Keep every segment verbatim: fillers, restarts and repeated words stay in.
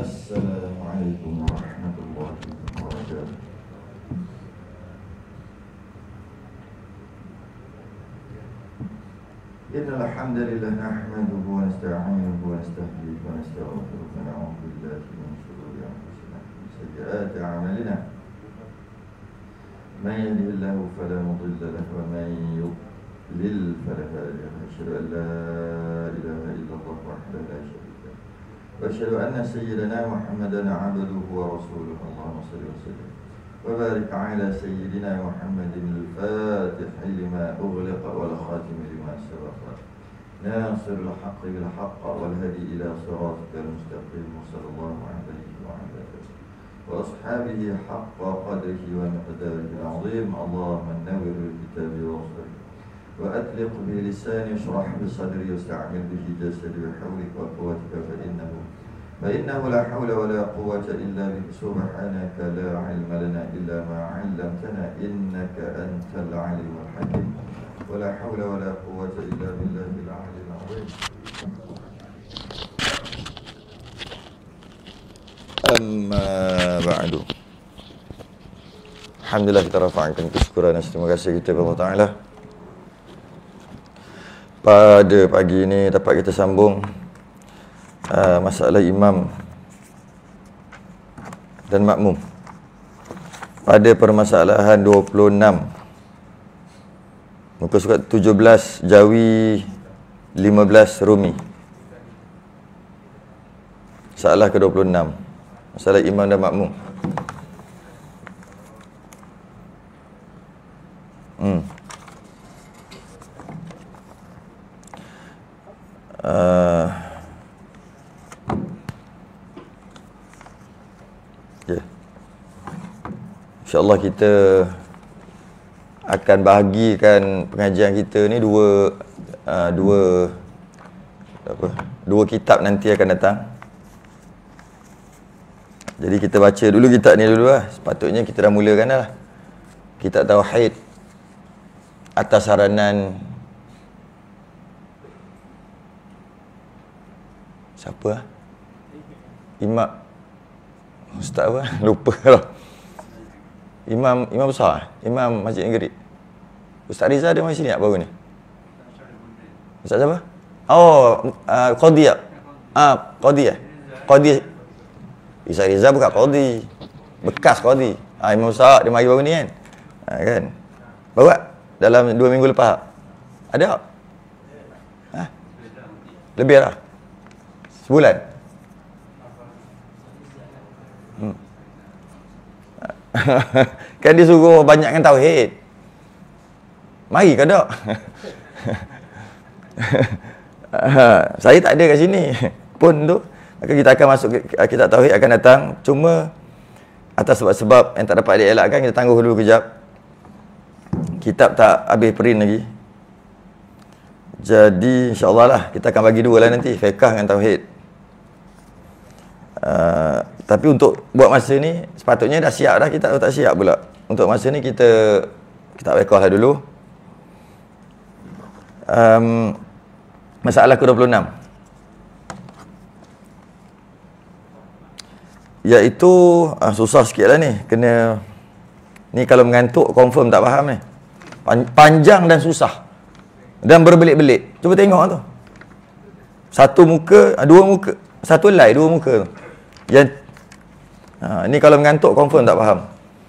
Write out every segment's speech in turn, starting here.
Assalamualaikum warahmatullahi wabarakatuh. Innal hamdalillah nahmaduhu wa nasta'inuhu wa nasta'hinuhu wa nastaghfiruhu wa na'udzu billahi min shururi anfusina wa min sayyiati a'malina. Man yahdihillahu fala mudilla lahu wa man yudlil fala hadiya lahu. Asyhadu an la ilaha illallah wahdahu la syarika lahu wa asyhadu anna sayyidana Muhammadan 'abduhu wa rasuluhu. Allahumma shalli wa sallim wa barik 'ala sayyidina Muhammadin al-fatih lima ughliqa wal khatim lima sabaqa nasirul haqqi bil haqq wal hadi ila siratikal mustaqim. Sallallahu alaihi wa ala alihi wa ashabihi haqqa qadrihi wa miqdarihi al-'azim. Allahumma nawwir al-kitabi wa sadri wa atliq bi lisani shrah bi sadri wasta'mil bihi jasadi wa hawlika wa quwwatika fa innahu fa innahu la hawla wa la quwwata illa bika subhanaka la 'ilma lana illa ma 'allamtana innaka antal 'alimul hakim wa la hawla wa la quwwata illa billahil 'aliyyil 'azim. Amma ba'du. Alhamdulillah, kita rafa'kan kesyukuran dan terima kasih kita kepada Allah Ta'ala. Pada pagi ini dapat kita sambung uh, masalah imam dan makmum pada permasalahan dua puluh enam, muka surat tujuh belas Jawi lima belas Rumi. Masalah ke dua puluh enam, masalah imam dan makmum. Hmm. Uh, yeah. InsyaAllah kita akan bahagikan pengajian kita ni dua uh, dua apa dua kitab nanti akan datang. Jadi kita baca dulu kitab ni dulu lah. Sepatutnya kita dah mulakan dah. Kitab Tauhid atas saranan siapa lah? Imam Ustaz apa? Lupa lah. Imam Imam besar, Imam Masjid Negeri. Ustaz Riza ada masih sini tak baru ni? Ustaz siapa? Oh, uh, Qadi tak? Ah, Qadi eh? Qadi. Ustaz Riza bukan Qadi. Bekas Qadi. Ah, Imam besar dia mari baru ni kan? Ha, kan? Baru tak? Dalam dua minggu lepas. Ada tak? Ha? Lebih lah. Sebulan. Hmm. Kan dia suruh banyakkan tauhid. Mari ke tak? Saya tak ada kat sini pun tu. Maka kita akan masuk kitab tauhid akan datang. Cuma atas sebab-sebab yang tak dapat dielakkan, kita tangguh dulu kejap. Kitab tak habis print lagi. Jadi insya-Allah lah kita akan bagi dua lah nanti, fiqh dengan tauhid. Uh, tapi untuk buat masa ni sepatutnya dah siap dah, kita tak siap pula. Untuk masa ni kita kita fiqh lah dulu. Um, masalah ke dua puluh enam, iaitu uh, susah sikit lah ni. Kena ni kalau mengantuk confirm tak faham ni. Panjang dan susah dan berbelit-belit. Cuba tengok tu. Satu muka, dua muka, satu line, dua muka tu. Yang ha, ni kalau mengantuk confirm tak faham.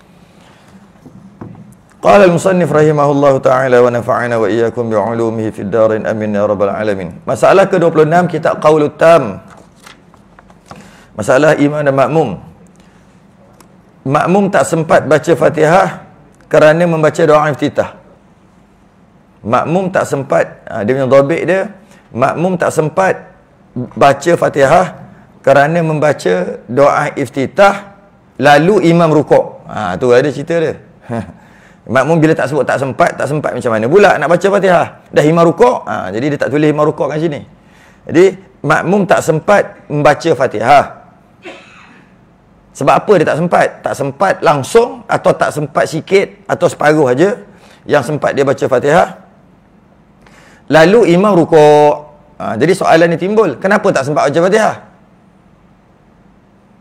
Qala al-musannif rahimahullahu ta'ala wa nafa'ana wa iyyakum bi'ulumihi fid darin amin ya rabbal alamin. Masalah ke dua puluh enam kitab Qaulut Tam. Masalah imam dan makmum. Makmum tak sempat baca Fatihah kerana membaca doa iftitah. Makmum tak sempat, ha, dia punya dhabit dia, makmum tak sempat baca Fatihah kerana membaca doa iftitah lalu imam rukuk. Ha, tu ada cerita dia. Makmum bila tak sebut tak sempat, tak sempat macam mana pula nak baca Fatihah? Dah imam rukuk, ha, jadi dia tak tulis imam rukuk kat sini. Jadi makmum tak sempat membaca Fatihah. Sebab apa dia tak sempat? Tak sempat langsung atau tak sempat sikit atau separuh aja yang sempat dia baca Fatihah. Lalu imam rukuk. Ha, jadi soalan ni timbul, kenapa tak sempat baca Fatihah?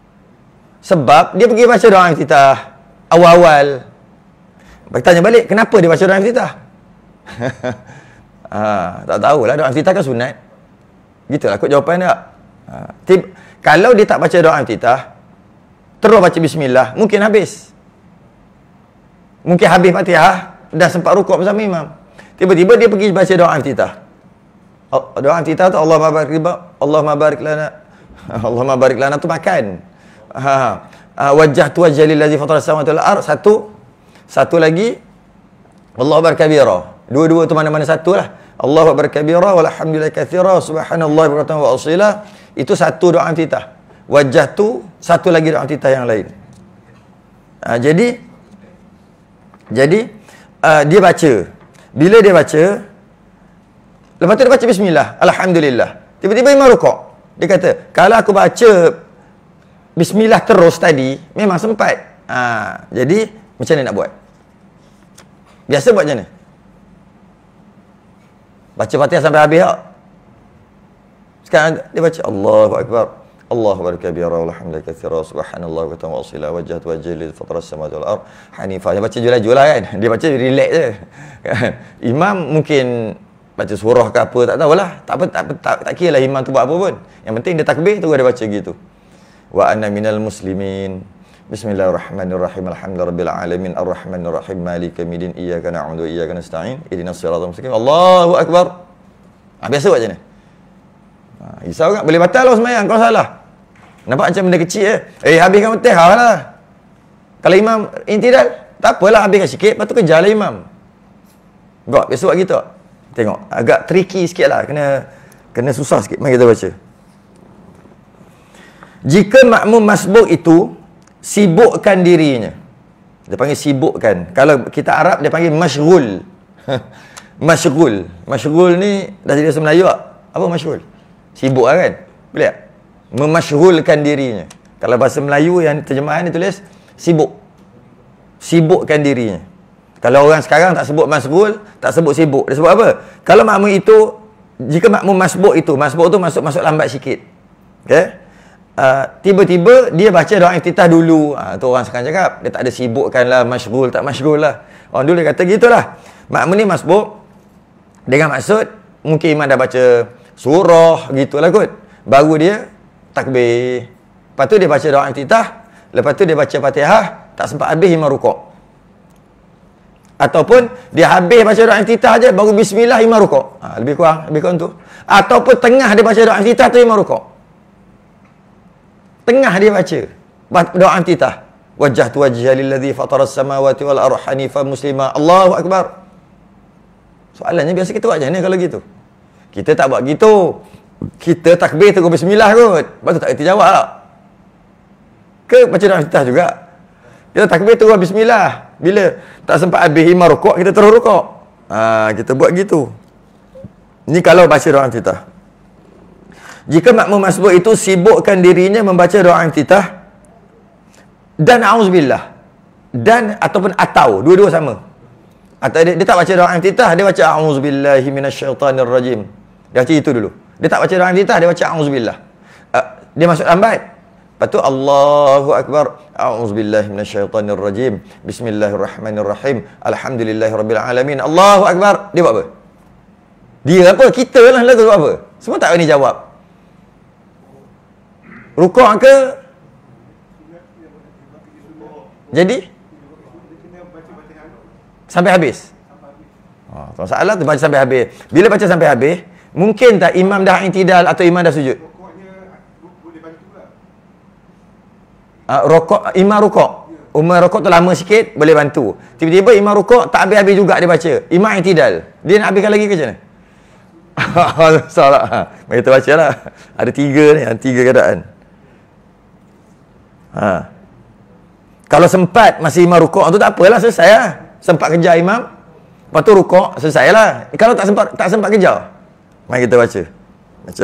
Sebab dia pergi baca doa iftitah awal-awal. Bertanya balik, kenapa dia baca doa iftitah? ha, tak tahulah, doa iftitah kan sunat. Gitulah kot jawapan dia. Ha, tib, kalau dia tak baca doa iftitah, terus baca bismillah, mungkin habis. Mungkin habis Fatihah, dah sempat rukuk bersama imam. Tiba-tiba dia pergi baca doa iftitah. Doa iftitah tu Allahumma barik Allahumma barik lana. Allahumma barik lana tu makan. Ha, wajjahtu wajha lillazi fatara samawati wal ardh. Satu. Satu lagi Allahu akbar kabira. Dua-dua tu mana-mana satu lah. Allahu akbar kabira walhamdulillahi katsira subhanallahi bukratan wa asila. Itu satu doa iftitah. Wajjahtu, satu lagi doa iftitah yang lain. Ha, jadi jadi uh, dia baca. Bila dia baca, lepas tu dia baca bismillah, alhamdulillah. Tiba-tiba imam rukuk. Dia kata, kalau aku baca bismillah terus tadi, memang sempat. Ha, jadi, macam mana nak buat? Biasa buat macam mana? Baca Fatihah sampai habis tak? Sekarang dia baca Allahu Akbar. Allahu Akbar kabira walhamdulillahi katsira subhanallah wa ta'ala wasila wajhatu wajhi lil fatras samawati wal ard hanifah. Dia baca jula-jula kan. Dia baca relax je. Imam mungkin baca surah ke apa tak tahulah. Tak apa tak tak, tak kira lah imam tu buat apa pun. Yang penting dia takbir terus dia baca gitu. Wa anna minal muslimin. Bismillahirrahmanirrahim. Alhamdulillahirabbil alamin arrahmanir rahim maliki yaumiddin iyyaka na'budu wa iyyaka nasta'in ihdinas siratal mustaqim. Allahu akbar. Ha, biasa buat macam ni. Ha, risau tak? Boleh batal lah sembahyang kalau salah. Nampak macam benda kecil je. Eh, habiskan Fatihah lah. Kalau imam intidal, tak apalah, habiskan sikit, lepas tu kejarlah imam. Enggak, biasa buat gitu. Tengok, agak tricky sikit lah. Kena, kena susah sikit. Mari kita baca. Jika makmum masbuk itu sibukkan dirinya. Dia panggil sibukkan. Kalau kita Arab, dia panggil masyghul. Masyghul. Masyghul ni, dah jadi bahasa Melayu tak? Apa masyghul? Sibuk lah kan? Boleh tak? Memasyghulkan dirinya. Kalau bahasa Melayu yang terjemahan dia tulis sibuk. Sibukkan dirinya. Kalau orang sekarang tak sebut masghul, tak sebut sibuk. Dia sebut apa? Kalau makmum itu, jika makmum masbuk itu, masbuk tu masuk-masuk lambat sikit. Okay? Uh, tiba-tiba dia baca doa iftitah dulu. Ha, tu orang sekarang cakap, dia tak ada sibukkan lah, masyghul, tak masyghul lah. Orang dulu dia kata gitulah. Makmum ni masbuk dengan maksud mungkin imam dah baca surah gitulah kot. Baru dia takbir. Lepas tu dia baca doa iftitah, lepas tu dia baca Fatihah, tak sempat habis imam rukuk. Ataupun dia habis baca doa iftitah je, baru bismillah imam rukuk. Ha, lebih kurang, lebih kurang tu. Ataupun tengah dia baca doa iftitah tu imam rukuk. Tengah dia baca doa iftitah. Wajjahtu wajhiya lilladzi fatara as-samawati wal ardh hanifan muslima. Allahu akbar. Soalannya biasa kita buat macam mana kalau gitu? Kita tak buat gitu. Kita takbir terus bismillah kot. Lepas tu tak kerti jawab tak? Ke baca doa iftitah juga? Kita takbir terus bismillah. Bila tak sempat habis imam rukuk, kita terus rukuk. Ha, kita buat gitu. Ni kalau baca doa iftitah. Jika makmum masbuk itu sibukkan dirinya membaca doa iftitah dan auzubillah dan ataupun atau dua-dua sama. Atau dia, dia tak baca doa iftitah, dia baca auzubillahi minasyaitanir rajim. Dia baca itu dulu. Dia tak baca doa iftitah, dia baca auzubillah. Uh, dia masuk lambat. Lepas tu Allahu akbar. Auzubillahi minasyaitanir rajim. Bismillahirrahmanirrahim. Alhamdulillahirabbil alamin. Allahu akbar. Dia buat apa? Dia apa? Kita lah lagu buat apa? Semua tak berani jawab. Rukuk ke? Jadi sampai habis. Ha, masalah tu baca sampai habis. Bila baca sampai habis, mungkin tak imam dah i'tidal atau imam dah sujud? Uh, rokok, imam rukuk. Umar rukuk tu lama sikit, boleh bantu. Tiba-tiba imam rukuk tak habis-habis juga dia baca. Imam i'tidal. Dia nak habiskan lagi ke macam mana? Salah. Ha, mari kita baca lah. Ada tiga ni, tiga keadaan. Ha. Kalau sempat masih imam rukuk tu tak apalah, selesai lah. Sempat kejar imam, lepas tu rukuk, selesai lah. Kalau tak sempat tak sempat kejar, mari kita baca. Baca.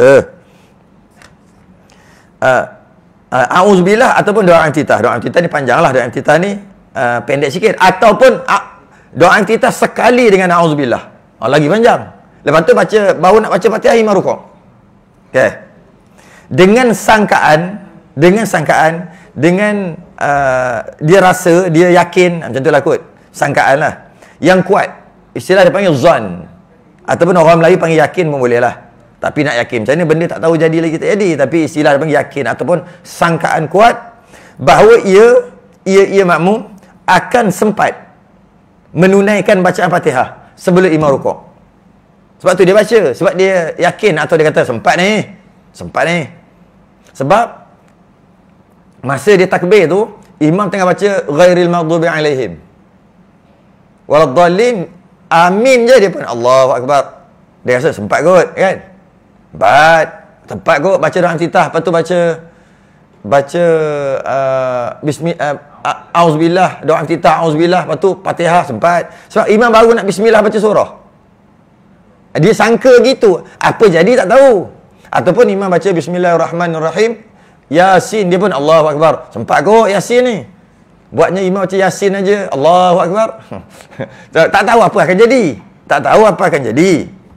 Uh, uh, Auzubillah ataupun doa iftitah. Doa iftitah ni panjang lah. Doa iftitah ni uh, pendek sikit. Ataupun uh, doa iftitah sekali dengan auzubillah. Oh, lagi panjang. Lepas tu baca, baru nak baca Fatihah imam rukuk. Okay. Dengan sangkaan, dengan sangkaan dengan uh, dia rasa, dia yakin, macam tu lah kot, sangkaan lah yang kuat, istilah dia panggil zon, ataupun orang Melayu panggil yakin pun boleh lah. Tapi nak yakin macam mana, benda tak tahu jadi lagi tak jadi, tapi istilah dia panggil yakin ataupun sangkaan kuat bahawa ia ia ia makmum akan sempat menunaikan bacaan Fatihah sebelum imam rukuk. Sebab tu dia baca, sebab dia yakin, atau dia kata sempat ni, sempat ni. Sebab masa dia takbir tu, imam tengah baca ghairil maghdubi alaihim waladdallin, amin je dia pun Allahu akbar. Dia rasa sempat kot kan? Sempat, sempat kot baca doa iftitah, lepas tu baca baca uh, bismillah, uh, auzubillah, doa iftitah auzubillah, lepas tu Fatihah, sempat. Sebab imam baru nak bismillah baca surah. Dia sangka gitu, apa jadi tak tahu. Ataupun imam baca bismillahirrahmanirrahim, Yasin, dia pun Allahu akbar, sempat kot Yasin ni. Buatnya imam baca Yasin aja, Allahu akbar. tak, tak tahu apa akan jadi. Tak tahu apa akan jadi.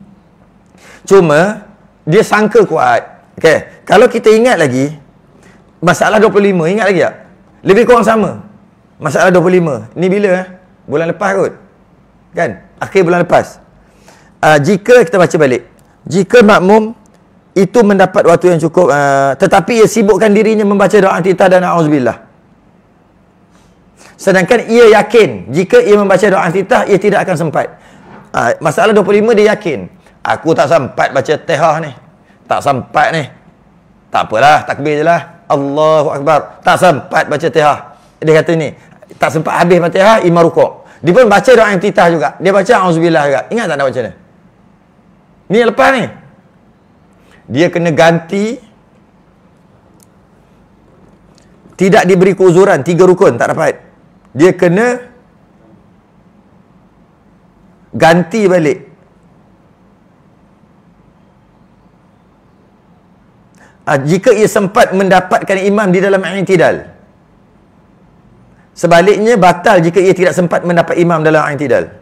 Cuma dia sangka kuat. Okey, kalau kita ingat lagi masalah dua puluh lima, ingat lagi tak? Lebih kurang sama. Masalah dua puluh lima. Ni bila eh? Bulan lepas kot. Kan? Akhir bulan lepas. Uh, jika kita baca balik, jika makmum itu mendapat waktu yang cukup, uh, tetapi ia sibukkan dirinya membaca doa iftitah dan auzubillah, sedangkan ia yakin jika ia membaca doa iftitah ia tidak akan sempat. uh, Masalah dua puluh lima, dia yakin, aku tak sempat baca Fatihah ni, tak sempat ni, tak apalah, takbir je lah, Allahu akbar, tak sempat baca Fatihah. Dia kata ni, tak sempat habis Fatihah, imam rukuk, dia pun baca doa iftitah juga, dia baca auzubillah juga. Ingat tak nak baca ni? Ni yang lepas ni, dia kena ganti, tidak diberi keuzuran, tiga rukun tak dapat, dia kena ganti balik. Ah, jika ia sempat mendapatkan imam di dalam i'tidal, sebaliknya batal jika ia tidak sempat mendapat imam dalam i'tidal.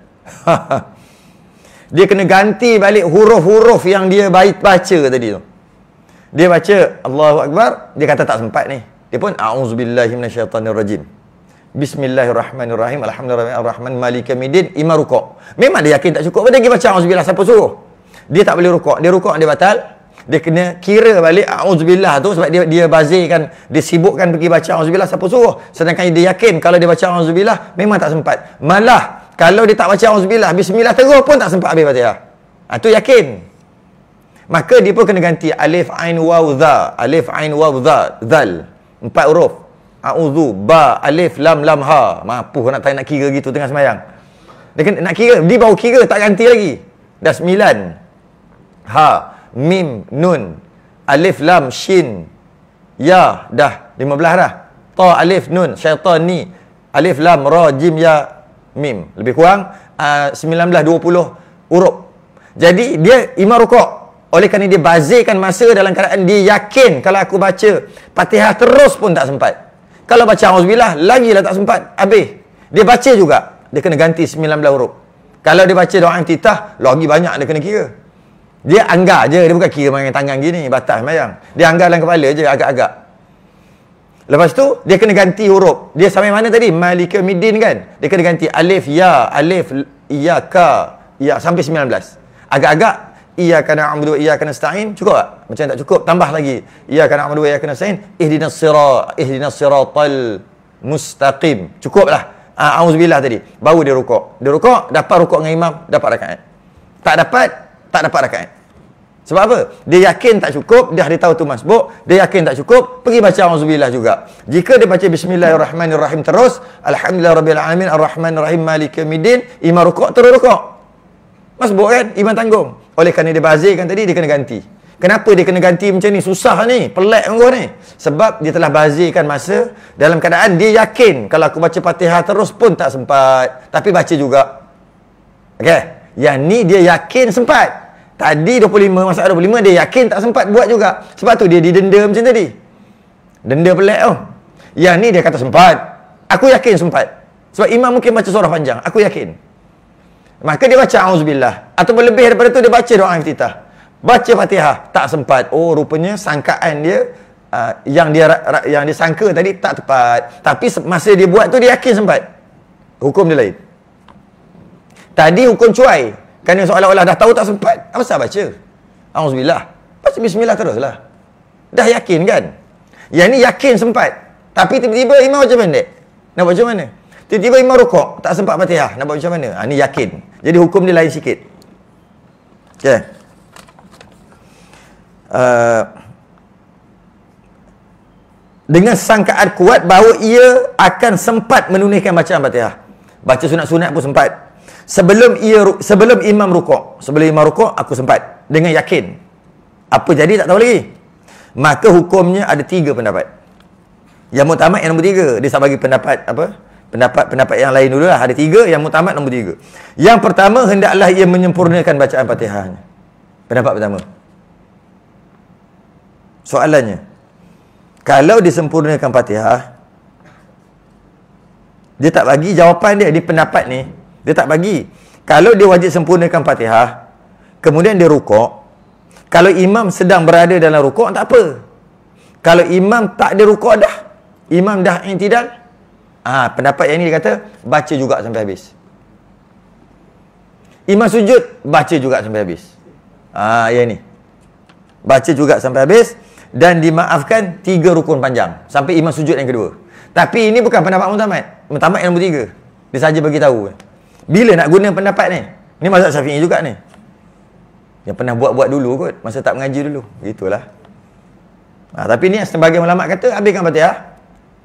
Dia kena ganti balik huruf-huruf yang dia baik baca tadi tu. Dia baca Allahu akbar, dia kata tak sempat ni, dia pun a'udzubillahi minasyaitonirrajim, bismillahirrahmanirrahim, alhamdulillahirrahman maliki yaumiddin, imam rukuk. Memang dia yakin tak cukup, dia pergi baca auzubillah, siapa suruh? Dia tak boleh rukuk, dia rukuk dia batal. Dia kena kira balik auzubillah tu, sebab dia dia bazirkan, dia sibukkan pergi baca auzubillah, siapa suruh? Sedangkan dia yakin kalau dia baca auzubillah memang tak sempat. Malah kalau dia tak baca auzubillah, bismillah terus pun tak sempat habis Fatihah. Ha, tu yakin. Maka dia pun kena ganti alif ain waw dha, alif ain waw dha, zal, empat huruf. A'udzu, ba, alif lam lam ha. Mampu nak tanya nak kira gitu tengah sembahyang. Dia kena nak kira, dia baru kira tak ganti lagi. Dah sembilan. Ha, mim, nun, alif lam shin, ya, dah lima belas dah. Ta, alif nun, syaitan ni, alif lam ra jim ya mim, lebih kurang uh, sembilan belas dua puluh huruf. Jadi dia imam rukuk, oleh kerana dia bazirkan masa dalam keadaan dia yakin kalau aku baca Fatihah terus pun tak sempat, kalau baca auzubillah lagi lah tak sempat habis. Dia baca juga, dia kena ganti sembilan belas huruf. Kalau dia baca doa iftitah lagi banyak dia kena kira. Dia anggar je, dia bukan kira dengan tangan gini batas sembahyang, dia anggar dalam kepala je agak-agak. Lepas tu dia kena ganti huruf. Dia sampai mana tadi? Maliki yaumiddin kan? Dia kena ganti alif ya, alif ya ka, ya sampai sembilan belas. Agak-agak iyyaka na'budu wa iyyaka nasta'in. Cukup tak? Macam tak cukup, tambah lagi. Iyyaka na'budu wa iyyaka nasta'in. Ihdinas sirat, ihdinas siratal mustaqim. Cukuplah. Ah, auzubillah tadi. Baru dia rukuk. Dia rukuk, dapat rukuk dengan imam, dapat rakaat. Tak dapat, tak dapat rakaat. Sebab apa? Dia yakin tak cukup, dia ada tahu tu masbuk, dia yakin tak cukup, pergi baca auzubillah juga. Jika dia baca bismillahirrahmanirrahim terus, alhamdulillahirabbil alamin arrahmanirrahim maliki yaumiddin, imam rukuk terus rukuk. Masbuk kan? Imam tanggung. Oleh kerana dia bazirkan tadi, dia kena ganti. Kenapa dia kena ganti macam ni? Susah ni, pelik engkau ni. Sebab dia telah bazirkan masa dalam keadaan dia yakin kalau aku baca Fatihah terus pun tak sempat, tapi baca juga. Okey, yang ni dia yakin sempat. Tadi dua puluh lima, masalah dua puluh lima dia yakin tak sempat buat juga. Sebab tu dia didenda macam tadi. Denda pelik tu. Yang ni dia kata sempat. Aku yakin sempat. Sebab imam mungkin baca surah panjang, aku yakin. Maka dia baca auzubillah. Ataupun lebih daripada tu dia baca doa iftitah. Baca Fatihah, tak sempat. Oh, rupanya sangkaan dia uh, yang dia yang dia sangka tadi tak tepat. Tapi masa dia buat tu dia yakin sempat. Hukum dia lain. Tadi hukum cuai. Kerana seolah-olah dah tahu tak sempat. Apa sebab baca? Auzubillah. Baca bismillah teruslah. Dah yakin kan? Yang ni yakin sempat. Tapi tiba-tiba imam baca pendek. Nak baca mana? Tiba-tiba imam rukuk. Tak sempat Fatihah. Nak baca mana? Ha, ni yakin. Jadi hukum dia lain sikit. Okay. Uh, dengan sangkaan kuat bahawa ia akan sempat menunaikan bacaan Fatihah. Baca sunat-sunat pun sempat. Sebelum ia sebelum imam rukuk, sebelum imam rukuk aku sempat dengan yakin. Apa jadi tak tahu lagi. Maka hukumnya ada tiga pendapat. Yang muktamad yang nombor tiga. Dia tak bagi pendapat apa? Pendapat-pendapat yang lain dulu lah. Ada tiga, yang muktamad nombor tiga. Yang pertama, hendaklah ia menyempurnakan bacaan Fatihahnya. Pendapat pertama. Soalannya, kalau disempurnakan Fatihah, dia tak bagi jawapan dia di pendapat ni. Dia tak bagi. Kalau dia wajib sempurnakan Fatihah, kemudian dia rukuk, kalau imam sedang berada dalam rukuk, tak apa. Kalau imam tak ada rukuk dah, imam dah i'tidal, ah, pendapat yang ni dia kata, baca juga sampai habis. Imam sujud, baca juga sampai habis. Ah, yang ni. Baca juga sampai habis, dan dimaafkan tiga rukun panjang, sampai imam sujud yang kedua. Tapi ini bukan pendapat muktamad. Muktamad yang nombor tiga. Dia saja bagi tahu. Bila nak guna pendapat ni? Ni mazhab Syafi'i juga ni. Yang pernah buat-buat dulu kot, masa tak mengaji dulu. Itulah. Ha, tapi ni sebagai ulama kata, habiskan Fatihah.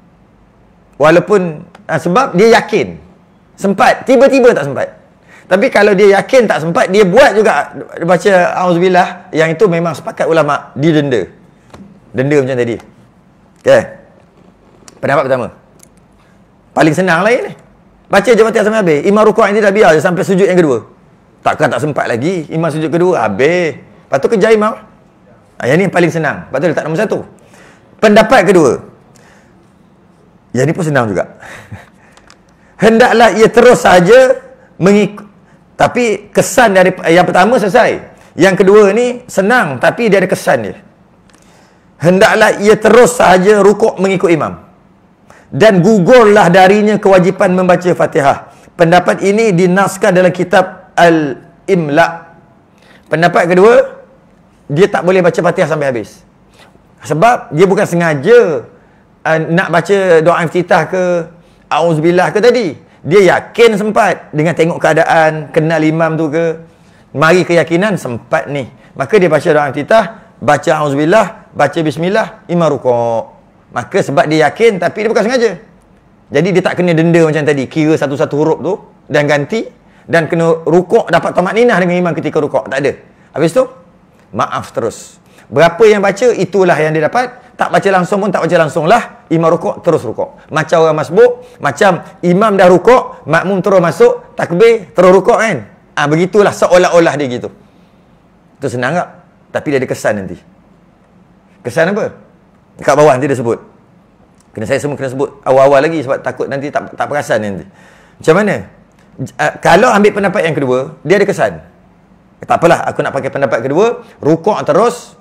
Walaupun, ha, sebab dia yakin. Sempat. Tiba-tiba tak sempat. Tapi kalau dia yakin tak sempat, dia buat juga, dia baca Auzubillah, yang itu memang sepakat ulama, dia denda. Denda macam tadi. Okay. Pendapat pertama. Paling senang lah ni. Baca je Fatihah sampai habis. Imam rukuk yang tidak biar je sampai sujud yang kedua. Takkan tak sempat lagi. Imam sujud kedua, habis. Lepas tu kejar imam. Ha, yang ni paling senang. Lepas tu letak nombor satu. Pendapat kedua. Yang ni pun senang juga. Hendaklah ia terus saja mengikut. Tapi kesan dari yang pertama selesai. Yang kedua ni senang, tapi dia ada kesan dia. Hendaklah ia terus saja rukuk mengikut imam. Dan gugurlah darinya kewajipan membaca Fatihah. Pendapat ini dinaskan dalam kitab Al-Imla. Pendapat kedua, dia tak boleh baca Fatihah sampai habis. Sebab dia bukan sengaja uh, nak baca doa iftitah ke Auzubillah ke tadi. Dia yakin sempat dengan tengok keadaan, kenal imam tu ke, mari keyakinan sempat ni. Maka dia baca doa iftitah, baca Auzubillah, baca bismillah, imam rukuk. Maka sebab dia yakin, tapi dia bukan sengaja. Jadi dia tak kena denda macam tadi, kira satu-satu huruf tu dan ganti, dan kena rukuk dapat tamakninah dengan imam ketika rukuk. Tak ada. Habis tu maaf terus. Berapa yang baca, itulah yang dia dapat. Tak baca langsung pun tak baca langsung lah. Imam rukuk, terus rukuk. Macam orang masbuk, macam imam dah rukuk, makmum terus masuk, takbir, terus rukuk kan. Ah, begitulah seolah-olah dia gitu. Itu senang tak? Tapi dia ada kesan nanti. Kesan apa? Dekat bawah nanti dia sebut. Kena saya semua kena sebut awal-awal lagi sebab takut nanti tak tak perasan nanti. Macam mana? Uh, kalau ambil pendapat yang kedua, dia ada kesan. Tak apalah, aku nak pakai pendapat kedua, rukuk terus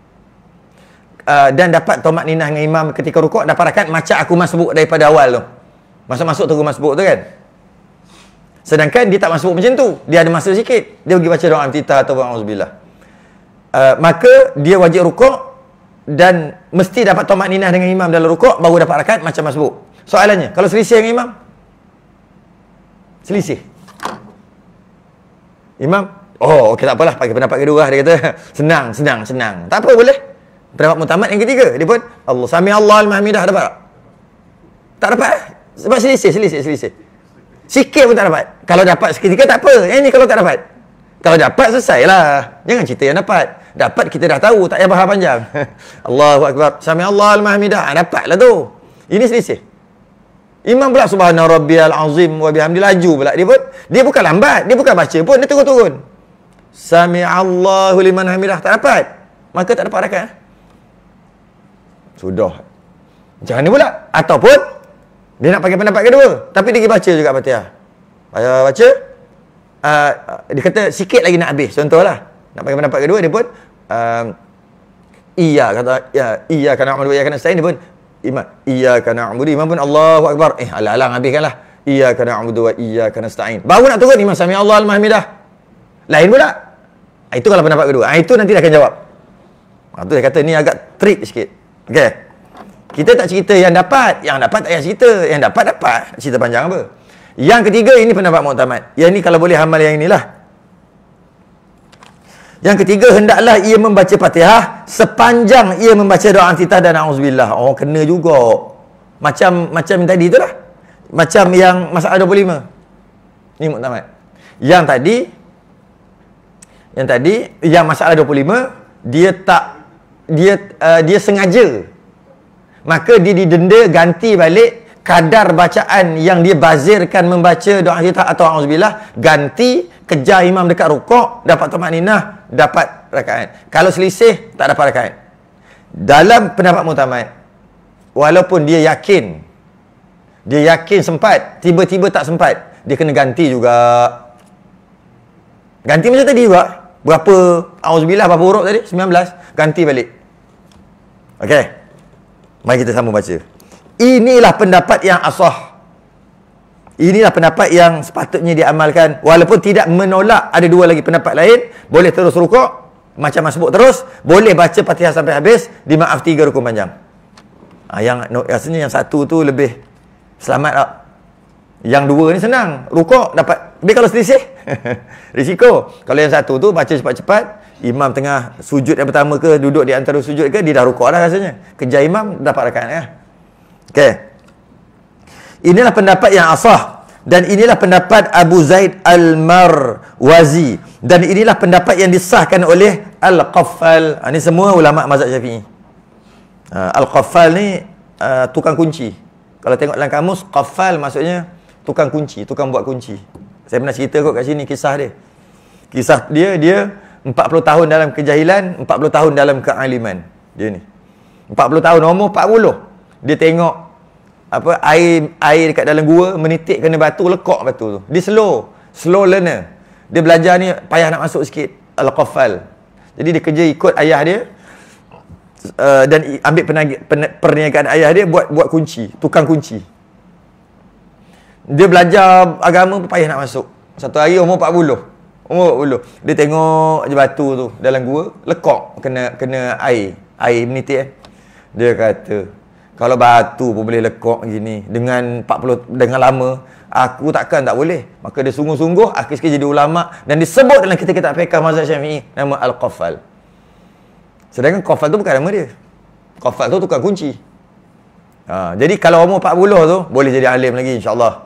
uh, dan dapat tamakninah dengan imam ketika rukuk, dapat rakaat macam aku masbuk daripada awal tu. Masuk-masuk terus masbuk tu kan. Sedangkan dia tak masbuk macam tu. Dia ada masa sikit. Dia pergi baca doa iftitah atau auzubillah. Uh, maka dia wajib rukuk dan mesti dapat tamakninah dengan imam dalam rukuk, baru dapat rakaat macam masbuk. Soalannya, kalau selisih dengan imam? Selisih. Imam, oh okey tak apalah, pakai pendapat kedua lah. Dia kata, senang, senang, senang. Tak apa, boleh. Pendapat muktamad yang ketiga, dia pun, Allah, sami Allah al-mahmidah, dapat tak? Tak dapat. Sebab selisih, selisih, selisih. Sikit pun tak dapat. Kalau dapat seketika tak apa. Yang ni kalau tak dapat. Kalau dapat, selesailah. Jangan cerita yang dapat. Dapat kita dah tahu, tak payah bahas panjang. Allahu akbar. Sami Allah al-mahmidah. Ha, dapatlah tu. Ini selisih. Imam pula subhana rabbiyal azim wa bihamdi, laju pula. Dia pun dia bukan lambat, dia bukan baca pun, dia turun-turun. Sami Allahu liman hamidah, tak dapat. Maka tak dapat rakaat. Sudah. Macam mana pula? Ataupun dia nak pakai pendapat kedua, tapi dia pergi baca juga Fatihah. Baca baca uh, dia kata sikit lagi nak habis. Contohlah, nak pakai pendapat kedua, dia pun uh, iya kata ya iya kana na'budu wa iyyaka nasta'in, dia pun imam iyyaka na'budu, imam pun Allahu akbar, eh alang-alang habiskanlah iyyaka na'budu wa iyyaka nasta'in, baru nak turun imam sami Allahu liman hamidah, lain pula. Itu kalau pendapat kedua. Ha, itu nanti dia akan jawab. Ha, tu dia kata ni agak trik sikit. Okey. Kita tak cerita yang dapat, yang dapat tak payah cerita, yang dapat dapat, cerita panjang apa. Yang ketiga, ini pendapat muktamad. Yang ini kalau boleh amal yang inilah. Yang ketiga, hendaklah ia membaca Fatihah sepanjang ia membaca doa iftitah dan auzubillah. Oh, kena juga. Macam macam yang tadi itulah. Macam yang masalah dua puluh lima. Ni muktamad. Yang tadi yang tadi yang masalah dua puluh lima, dia tak dia uh, dia sengaja. Maka dia didenda, ganti balik kadar bacaan yang dia bazirkan membaca doa iftitah atau auzubillah, ganti kejar imam dekat rukuk, dapat tumaninah, dapat rakaat. Kalau selisih, tak dapat rakaat. Dalam pendapat muktamad, walaupun dia yakin, dia yakin sempat, tiba-tiba tak sempat, dia kena ganti juga. Ganti macam tadi juga. Berapa auzubillah, berapa huruf tadi? sembilan belas. Ganti balik. Okey. Mari kita sambung baca. Inilah pendapat yang asah. Inilah pendapat yang sepatutnya diamalkan, walaupun tidak menolak ada dua lagi pendapat lain. Boleh terus rukuk macam masbuk terus, boleh baca Fatihah sampai habis, dimaaf tiga rukun panjang. Ha, yang no, rasanya yang satu tu lebih selamat tak? Yang dua ni senang, rukuk dapat. Tapi kalau selisih risiko. Kalau yang satu tu baca cepat-cepat, imam tengah sujud yang pertama ke, duduk di antara sujud ke, dia dah rukuk dah rasanya, kejar imam dapat rakaat ya. Okey. Inilah pendapat yang asah, dan inilah pendapat Abu Zaid Al-Marwazi, dan inilah pendapat yang disahkan oleh Al-Qaffal. Ha, ini semua ulama mazhab Syafi'i. Ha, Al-Qaffal ni uh, tukang kunci. Kalau tengok dalam kamus, qaffal maksudnya tukang kunci, tukang buat kunci. Saya pernah cerita kot kat sini kisah dia. Kisah dia, dia empat puluh tahun dalam kejahilan, empat puluh tahun dalam kealiman. Dia ni. empat puluh tahun, umur empat puluh. Dia tengok apa air air dekat dalam gua menitik kena batu, lekok batu tu. Dia slow, slow learner. Dia belajar ni payah nak masuk sikit. Al-Qaffal. Jadi dia kerja ikut ayah dia. Uh, dan ambil penagi, pen, perniagaan ayah dia buat buat kunci, tukang kunci. Dia belajar agama payah nak masuk. Satu hari umur empat puluh. Umur empat puluh. Dia tengok je batu tu dalam gua, lekok kena kena air, air menitik eh. Dia kata, kalau batu pun boleh lekok gini dengan empat puluh dengan lama, aku takkan tak boleh. Maka dia sungguh-sungguh akhir sekali jadi ulama, dan disebut dalam kitab-kitab fiqh mazhab Syafi'i nama Al-Qaffal. Sedangkan qaffal tu bukan nama dia. Qaffal tu tukang kunci. Ha, jadi kalau umur empat puluh tu boleh jadi alim lagi insya-Allah.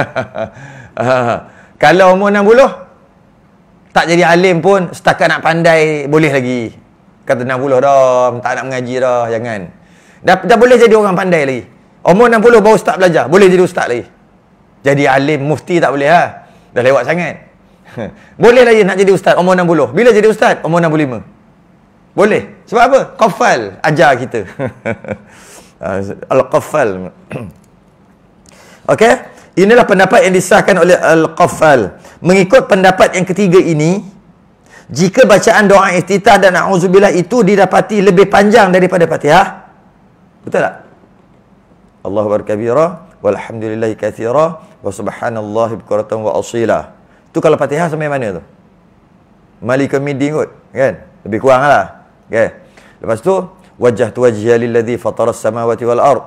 Kalau umur enam puluh tak jadi alim pun setakat nak pandai boleh lagi. Kata enam puluh dah, tak nak mengaji dah, jangan. Dah, dah boleh jadi orang pandai lagi. Umur enam puluh baru start belajar, boleh jadi ustaz lagi. Jadi alim, mufti tak boleh ha. Dah lewat sangat. Boleh lagi nak jadi ustaz umur enam puluh. Bila jadi ustaz? Umur enam puluh lima. Boleh. Sebab apa? Qaffal ajar kita. Al-Qaffal. Okey? Inilah pendapat yang disahkan oleh Al-Qaffal. Mengikut pendapat yang ketiga ini, jika bacaan doa iftitah dan a'udzubillah itu didapati lebih panjang daripada Fatihah, betul tak? Allahu akbar kabira walhamdulillahi katsira wa subhanallahi bukratan wa asila. Itu kalau Fatihah sampai mana tu? Malikul Middin kot, kan? Lebih kurang lah. Okay. Lepas tu, wajjahtu wajhiya lilladzi fataras samawati wal ard.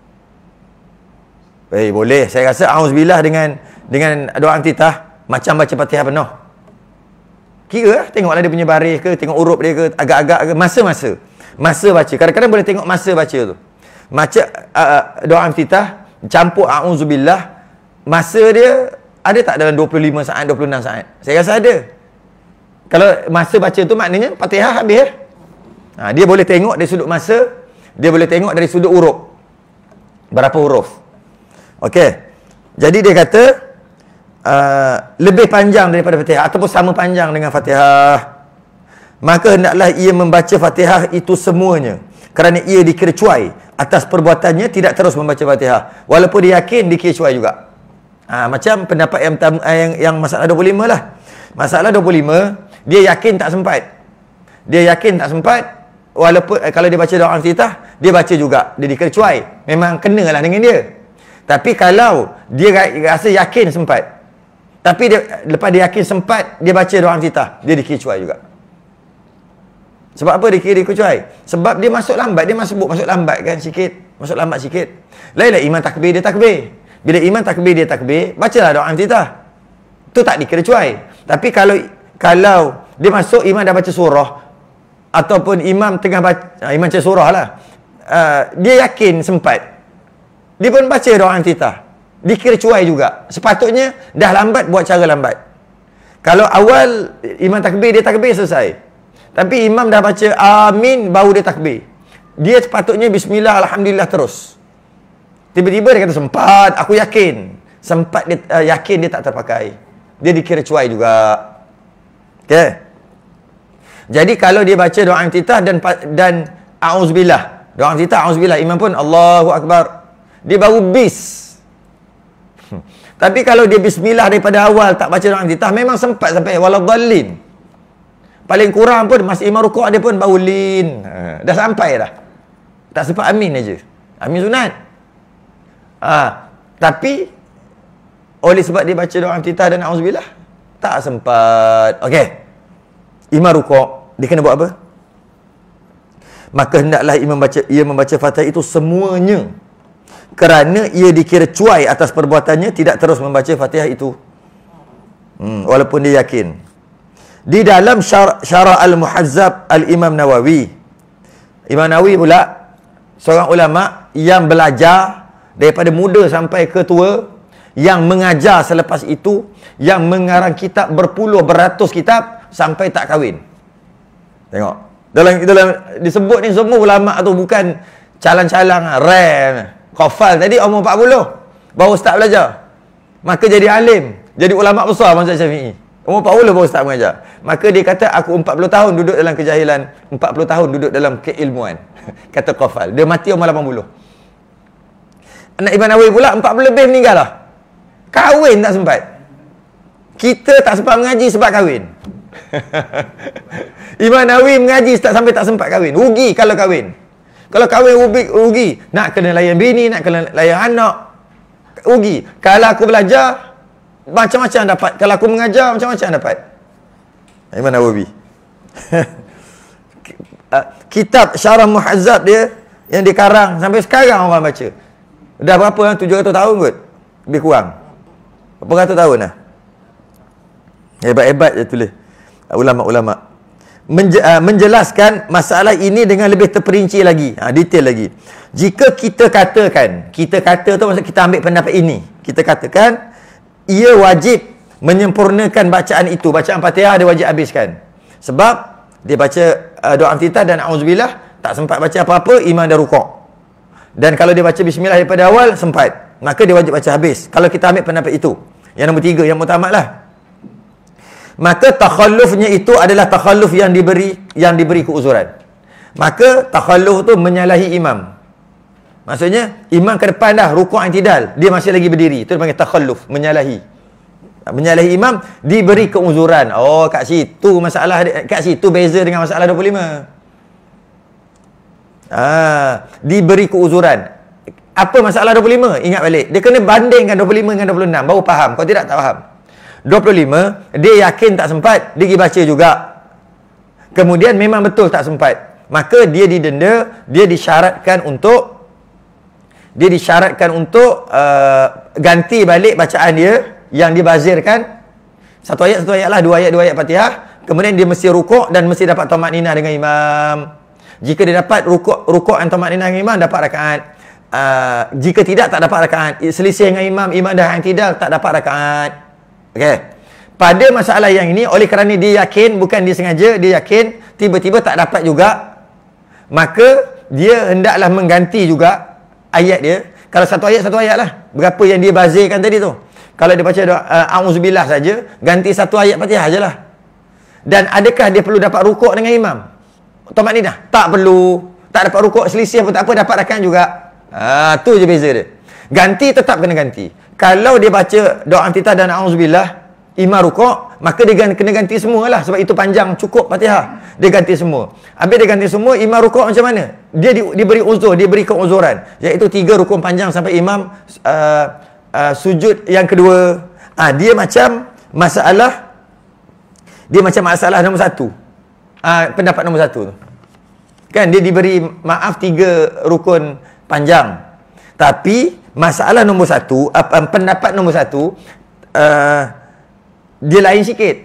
Eh, boleh. Saya rasa auzubillah dengan dengan doa iftitah macam baca Fatihah penuh. Kira lah, tengoklah dia punya baris ke, tengok huruf dia ke, agak-agak ke, masa-masa. Masa baca. Kadang-kadang boleh tengok masa baca tu. Baca uh, doa iftitah campur auzubillah, masa dia ada tak dalam dua puluh lima saat, dua puluh enam saat? Saya rasa ada. Kalau masa baca tu maknanya Fatihah habis ya. Ha, dia boleh tengok dari sudut masa, dia boleh tengok dari sudut huruf. Berapa huruf. Okey. Jadi dia kata uh, lebih panjang daripada Fatihah ataupun sama panjang dengan Fatihah. Maka hendaklah ia membaca Fatihah itu semuanya, kerana ia dikira cuai atas perbuatannya tidak terus membaca Fatihah, walaupun dia yakin dikira cuai juga. Ha, macam pendapat yang, yang yang masalah dua puluh lima lah. Masalah dua puluh lima, dia yakin tak sempat. Dia yakin tak sempat, walaupun eh, kalau dia baca doa iftitah, dia baca juga, dia dikecuai. Memang kenalah dengan dia. Tapi kalau dia rasa yakin sempat, tapi dia, lepas dia yakin sempat, dia baca doa iftitah, dia dikecuai juga. Sebab apa dia kira dikecuai? Sebab dia masuk lambat, dia masuk masuk lambat kan sikit, masuk lambat sikit. Lainlah imam takbir, dia takbir. Bila imam takbir, dia takbir, bacalah doa iftitah. Tu tak dikecuai. Tapi kalau kalau dia masuk, imam dah baca surah, ataupun imam tengah baca, imam baca surah lah, uh, dia yakin sempat, dia pun baca doa iftitah, dikira cuai juga. Sepatutnya dah lambat, buat cara lambat. Kalau awal imam takbir, dia takbir selesai, tapi imam dah baca amin, baru dia takbir, dia sepatutnya bismillah, alhamdulillah terus. Tiba-tiba dia kata sempat, aku yakin sempat, dia uh, yakin dia tak terpakai, dia dikira cuai juga. Okey. Jadi kalau dia baca doa iftitah dan dan auzubillah, doa iftitah auzubillah, imam pun Allahu akbar, dia baru bis. Hmm. Tapi kalau dia bismillah daripada awal, tak baca doa iftitah, memang sempat sampai waladhdallin. Paling kurang pun masa imam rukuk dia pun baru lin. Ha, dah sampai dah. Tak sempat amin aja. Amin sunat. Ha, tapi oleh sebab dia baca doa iftitah dan auzubillah, tak sempat. Okey. Imam rukuk, dia kena buat apa? Maka hendaklah imam baca, ia membaca Fatihah itu semuanya, kerana ia dikira cuai atas perbuatannya tidak terus membaca Fatihah itu. Hmm, walaupun dia yakin. Di dalam Syara, Syara Al-Muhazzab Al-Imam Nawawi, Imam Nawawi pula seorang ulama yang belajar daripada muda sampai ke tua, yang mengajar selepas itu, yang mengarang kitab berpuluh beratus kitab sampai tak kahwin. Tengok, dalam dalam disebut ni semua ulama tu bukan calang-calang, rare. Qafal tadi umur empat puluh baru start belajar, maka jadi alim, jadi ulama besar mazhab Syafi'i. Umur empat puluh baru start mengajar. Maka dia kata aku empat puluh tahun duduk dalam kejahilan, empat puluh tahun duduk dalam keilmuan. Kata Qafal. Dia mati umur lapan puluh. Anak Ibn Nawawi pula empat puluh lebih meninggal lah. Kahwin tak sempat. Kita tak sempat mengaji sebab kahwin. Imam Nawawi mengaji tak sampai tak sempat kahwin. Rugi kalau kahwin. Kalau kahwin rugi, rugi. Nak kena layan bini, nak kena layan anak, rugi. Kalau aku belajar, macam-macam dapat. Kalau aku mengajar, macam-macam dapat. Imam Nawawi. Kitab Syarah Muhazzab dia yang dikarang sampai sekarang orang baca. Dah berapa? tujuh ratus tahun kot. Lebih kurang. Berapa ratus tahun dah. Hebat-hebat dia tulis ulama-ulama. Menje, uh, menjelaskan masalah ini dengan lebih terperinci lagi, ha, detail lagi. Jika kita katakan, kita kata tu maksud kita ambil pendapat ini, kita katakan ia wajib menyempurnakan bacaan itu, bacaan Fatihah dia wajib habiskan. Sebab dia baca uh, doa iftitah dan auzubillah, tak sempat baca apa-apa, imam dah rukuk. Dan kalau dia baca bismillah daripada awal, sempat, maka dia wajib baca habis. Kalau kita ambil pendapat itu. Yang nombor tiga, yang mutamat lah. Maka takhallufnya itu adalah takhalluf yang diberi yang diberi keuzuran. Maka takhalluf tu menyalahi imam. Maksudnya imam ke depan dah rukuk i'tidal, dia masih lagi berdiri, itu dipanggil takhalluf, menyalahi. Menyalahi imam, diberi keuzuran. Oh, kat situ masalah, kat situ beza dengan masalah dua puluh lima. Ah, diberi keuzuran. Apa masalah dua puluh lima? Ingat balik. Dia kena bandingkan dua puluh lima dengan dua puluh enam baru faham. Kalau tidak tak faham. dua puluh lima, dia yakin tak sempat, dia pergi baca juga. Kemudian memang betul tak sempat. Maka dia didenda, dia disyaratkan untuk dia disyaratkan untuk uh, ganti balik bacaan dia yang dibazirkan. Satu ayat, satu ayat lah, dua ayat, dua ayat Fatihah. Kemudian dia mesti rukuk dan mesti dapat tamakninah dengan imam. Jika dia dapat rukuk, rukuk dan tamakninah dengan imam, dapat rakaat. Uh, jika tidak, tak dapat rakaat. Selisih dengan imam, imam dah i'tidal, tak dapat rakaat. Okey. Pada masalah yang ini, oleh kerana dia yakin, bukan dia sengaja, dia yakin, tiba-tiba tak dapat juga, maka dia hendaklah mengganti juga ayat dia. Kalau satu ayat, satu ayat lah. Berapa yang dia bazirkan tadi tu. Kalau dia baca doa uh, auzubillah saja, ganti satu ayat Fatihah sajalah. Dan adakah dia perlu dapat rukuk dengan imam? Tamakninah? Tak perlu. Tak dapat rukuk, selisih pun tak apa, dapat rakaat juga. Ah, tu je beza dia. Ganti tetap kena ganti. Kalau dia baca doa iftitah dan auzubillah, imam rukuk, rukuk, maka dia kena ganti semua lah. Sebab itu panjang cukup Fatihah. Dia ganti semua. Habis dia ganti semua, imam rukuk macam mana? Dia di, diberi uzur, dia beri keuzuran. Iaitu tiga rukun panjang sampai imam uh, uh, sujud yang kedua. Ah, dia macam masalah, dia macam masalah nombor satu. Ah, pendapat nombor satu tu. Kan dia diberi maaf tiga rukun panjang. Tapi masalah nombor satu, uh, pendapat nombor satu, uh, dia lain sikit.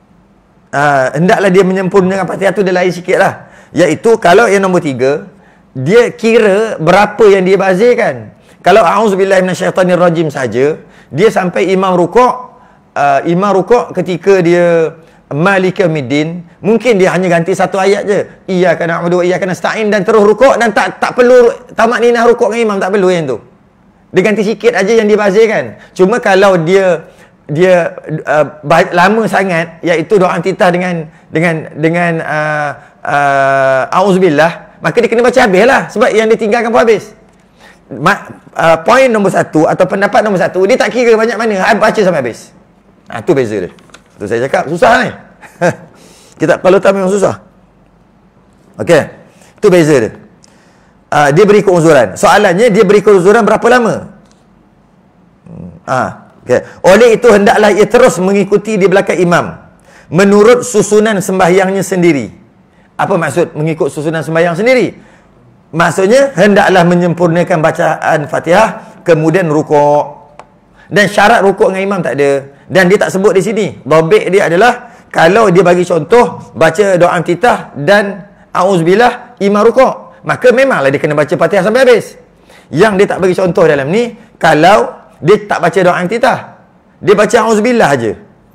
Uh, hendaklah dia menyempurnakan Fatihah tu, dia lain sikit lah. Iaitu kalau yang nombor tiga, dia kira berapa yang dia bazirkan. Kalau a'udzubillahi minasyaitanirrajim saja, dia sampai imam rukuk, uh, imam rukuk ketika dia Maliki Yaumiddin, mungkin dia hanya ganti satu ayat je. Iyyaka na'budu wa iyyaka nasta'in, dan terus rukuk, dan tak tak perlu tamak ninah rukuk dengan imam, tak perlu yang tu. Dia ganti sikit aja yang dibazirkan. Cuma kalau dia dia uh, lama sangat, iaitu doa iftitah dengan dengan dengan uh, uh, auzubillah, maka dia kena baca habis lah, sebab yang dia tinggalkan pun habis. Ma, uh, poin nombor satu atau pendapat nombor satu, dia tak kira banyak mana, baca sampai habis. Ha, tu beza dia. Tu saya cakap susah ni. Kita kalau tak memang susah. Okey. Tu beza dia. Uh, dia beri keuzuran. Soalannya, dia beri keuzuran berapa lama? Hmm. Ah, okey. Oleh itu hendaklah ia terus mengikuti di belakang imam menurut susunan sembahyangnya sendiri. Apa maksud mengikut susunan sembahyang sendiri? Maksudnya hendaklah menyempurnakan bacaan Fatihah, kemudian rukuk. Dan syarat rukuk dengan imam tak ada. Dan dia tak sebut di sini. Dhabit dia adalah, kalau dia bagi contoh baca doa iftitah dan auzubillah imam rukuk, maka memanglah dia kena baca Fatihah sampai habis. Yang dia tak bagi contoh dalam ni, kalau dia tak baca doa iftitah, dia baca auzubillah aja.